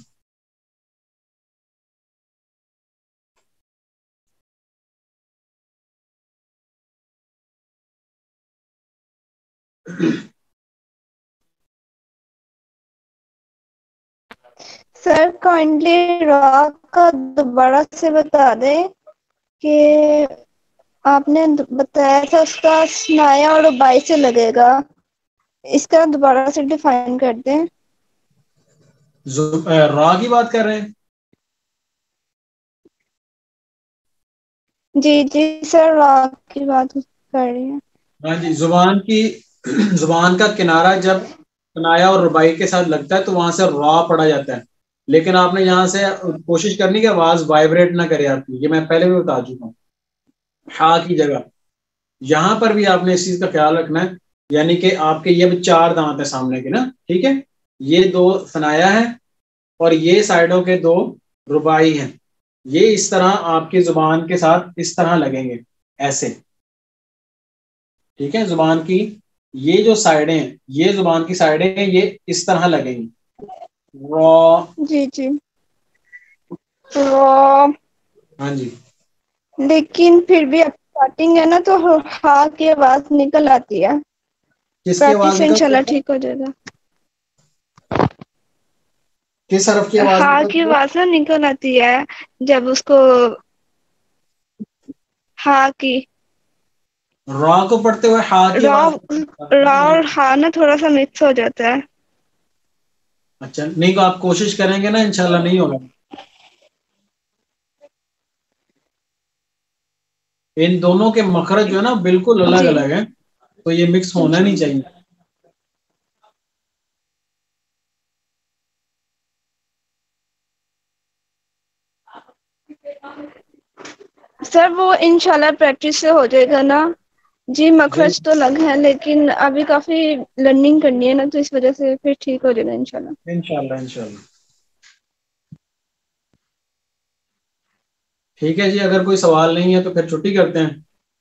سر کائنڈلی را کا دوبارہ سے بتا دیں کہ آپ نے بتایا تھا اس کا ثنایا اور رباعی سے لگے گا، اس کا دوبارہ سے ڈیفائن کر دیں. را کی بات کر رہے ہیں؟ جی جی سر، را کی بات کر رہی ہیں. ہاں جی، زبان کی زبان کا کنارہ جب ثنایا اور رباعی کے ساتھ لگتا ہے تو وہاں سے را پڑا جاتا ہے، لیکن آپ نے یہاں سے کوشش کرنی کہ آواز وائبریٹ نہ کرے آپ کی. یہ میں پہلے بھی بتا چکا ہوں. ہا کی جگہ یہاں پر بھی آپ نے اس چیز کا خیال رکھنا ہے، یعنی کہ آپ کے یہ چار دانت ہیں سامنے کے نا، ٹھیک ہے، یہ دو ثنایا ہے اور یہ سائڈوں کے دو رباعی ہیں. یہ اس طرح آپ کی زبان کے ساتھ اس طرح لگیں گے، ایسے، ٹھیک ہے. زبان کی یہ جو سائڈیں ہیں، یہ زبان کی سائڈیں ہیں، یہ اس طرح لگیں گی. را. جی جی را. ہاں جی لیکن پھر بھی اب اسٹارٹنگ ہے نا تو ہا کی آواز نکل آتی ہے. کس کی پریکٹس آواز سے نکل انشاءاللہ رہی ہے؟ ٹھیک ہو جائے گا. کس حرف کی آواز ہا نکل کی رہی ہے؟ آواز نا نکل آتی ہے جب اس کو ہا کی را کو پڑھتے ہوئے ہا کی را آواز. را اور ہا نا تھوڑا سا مکس ہو جاتا ہے. اچھا نہیں تو آپ کوشش کریں گے نا انشاءاللہ نہیں ہوگا. ان دونوں کے مخرج جو ہے نا بالکل الگ جی الگ ہیں تو یہ مکس ہونا نہیں انشاءاللہ. چاہیے. سر وہ انشاءاللہ پریکٹس سے ہو جائے گا نا. جی مخرج تو الگ ہے لیکن ابھی کافی لرننگ کرنی ہے نا تو اس وجہ سے پھر ٹھیک ہو جائے گا انشاءاللہ. انشاءاللہ انشاءاللہ. ٹھیک ہے جی اگر کوئی سوال نہیں ہے تو پھر چھٹی کرتے ہیں.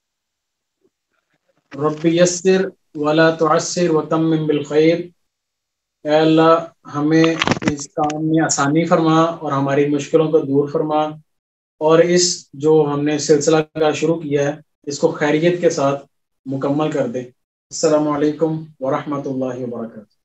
رب یسر ولا تعسر وتمم بالخیر. اے اللہ ہمیں اس کام میں آسانی فرما اور ہماری مشکلوں کو دور فرما اور اس جو ہم نے سلسلہ کا شروع کیا ہے اس کو خیریت کے ساتھ مکمل کر دے. السلام علیکم ورحمۃ اللہ وبرکاتہ.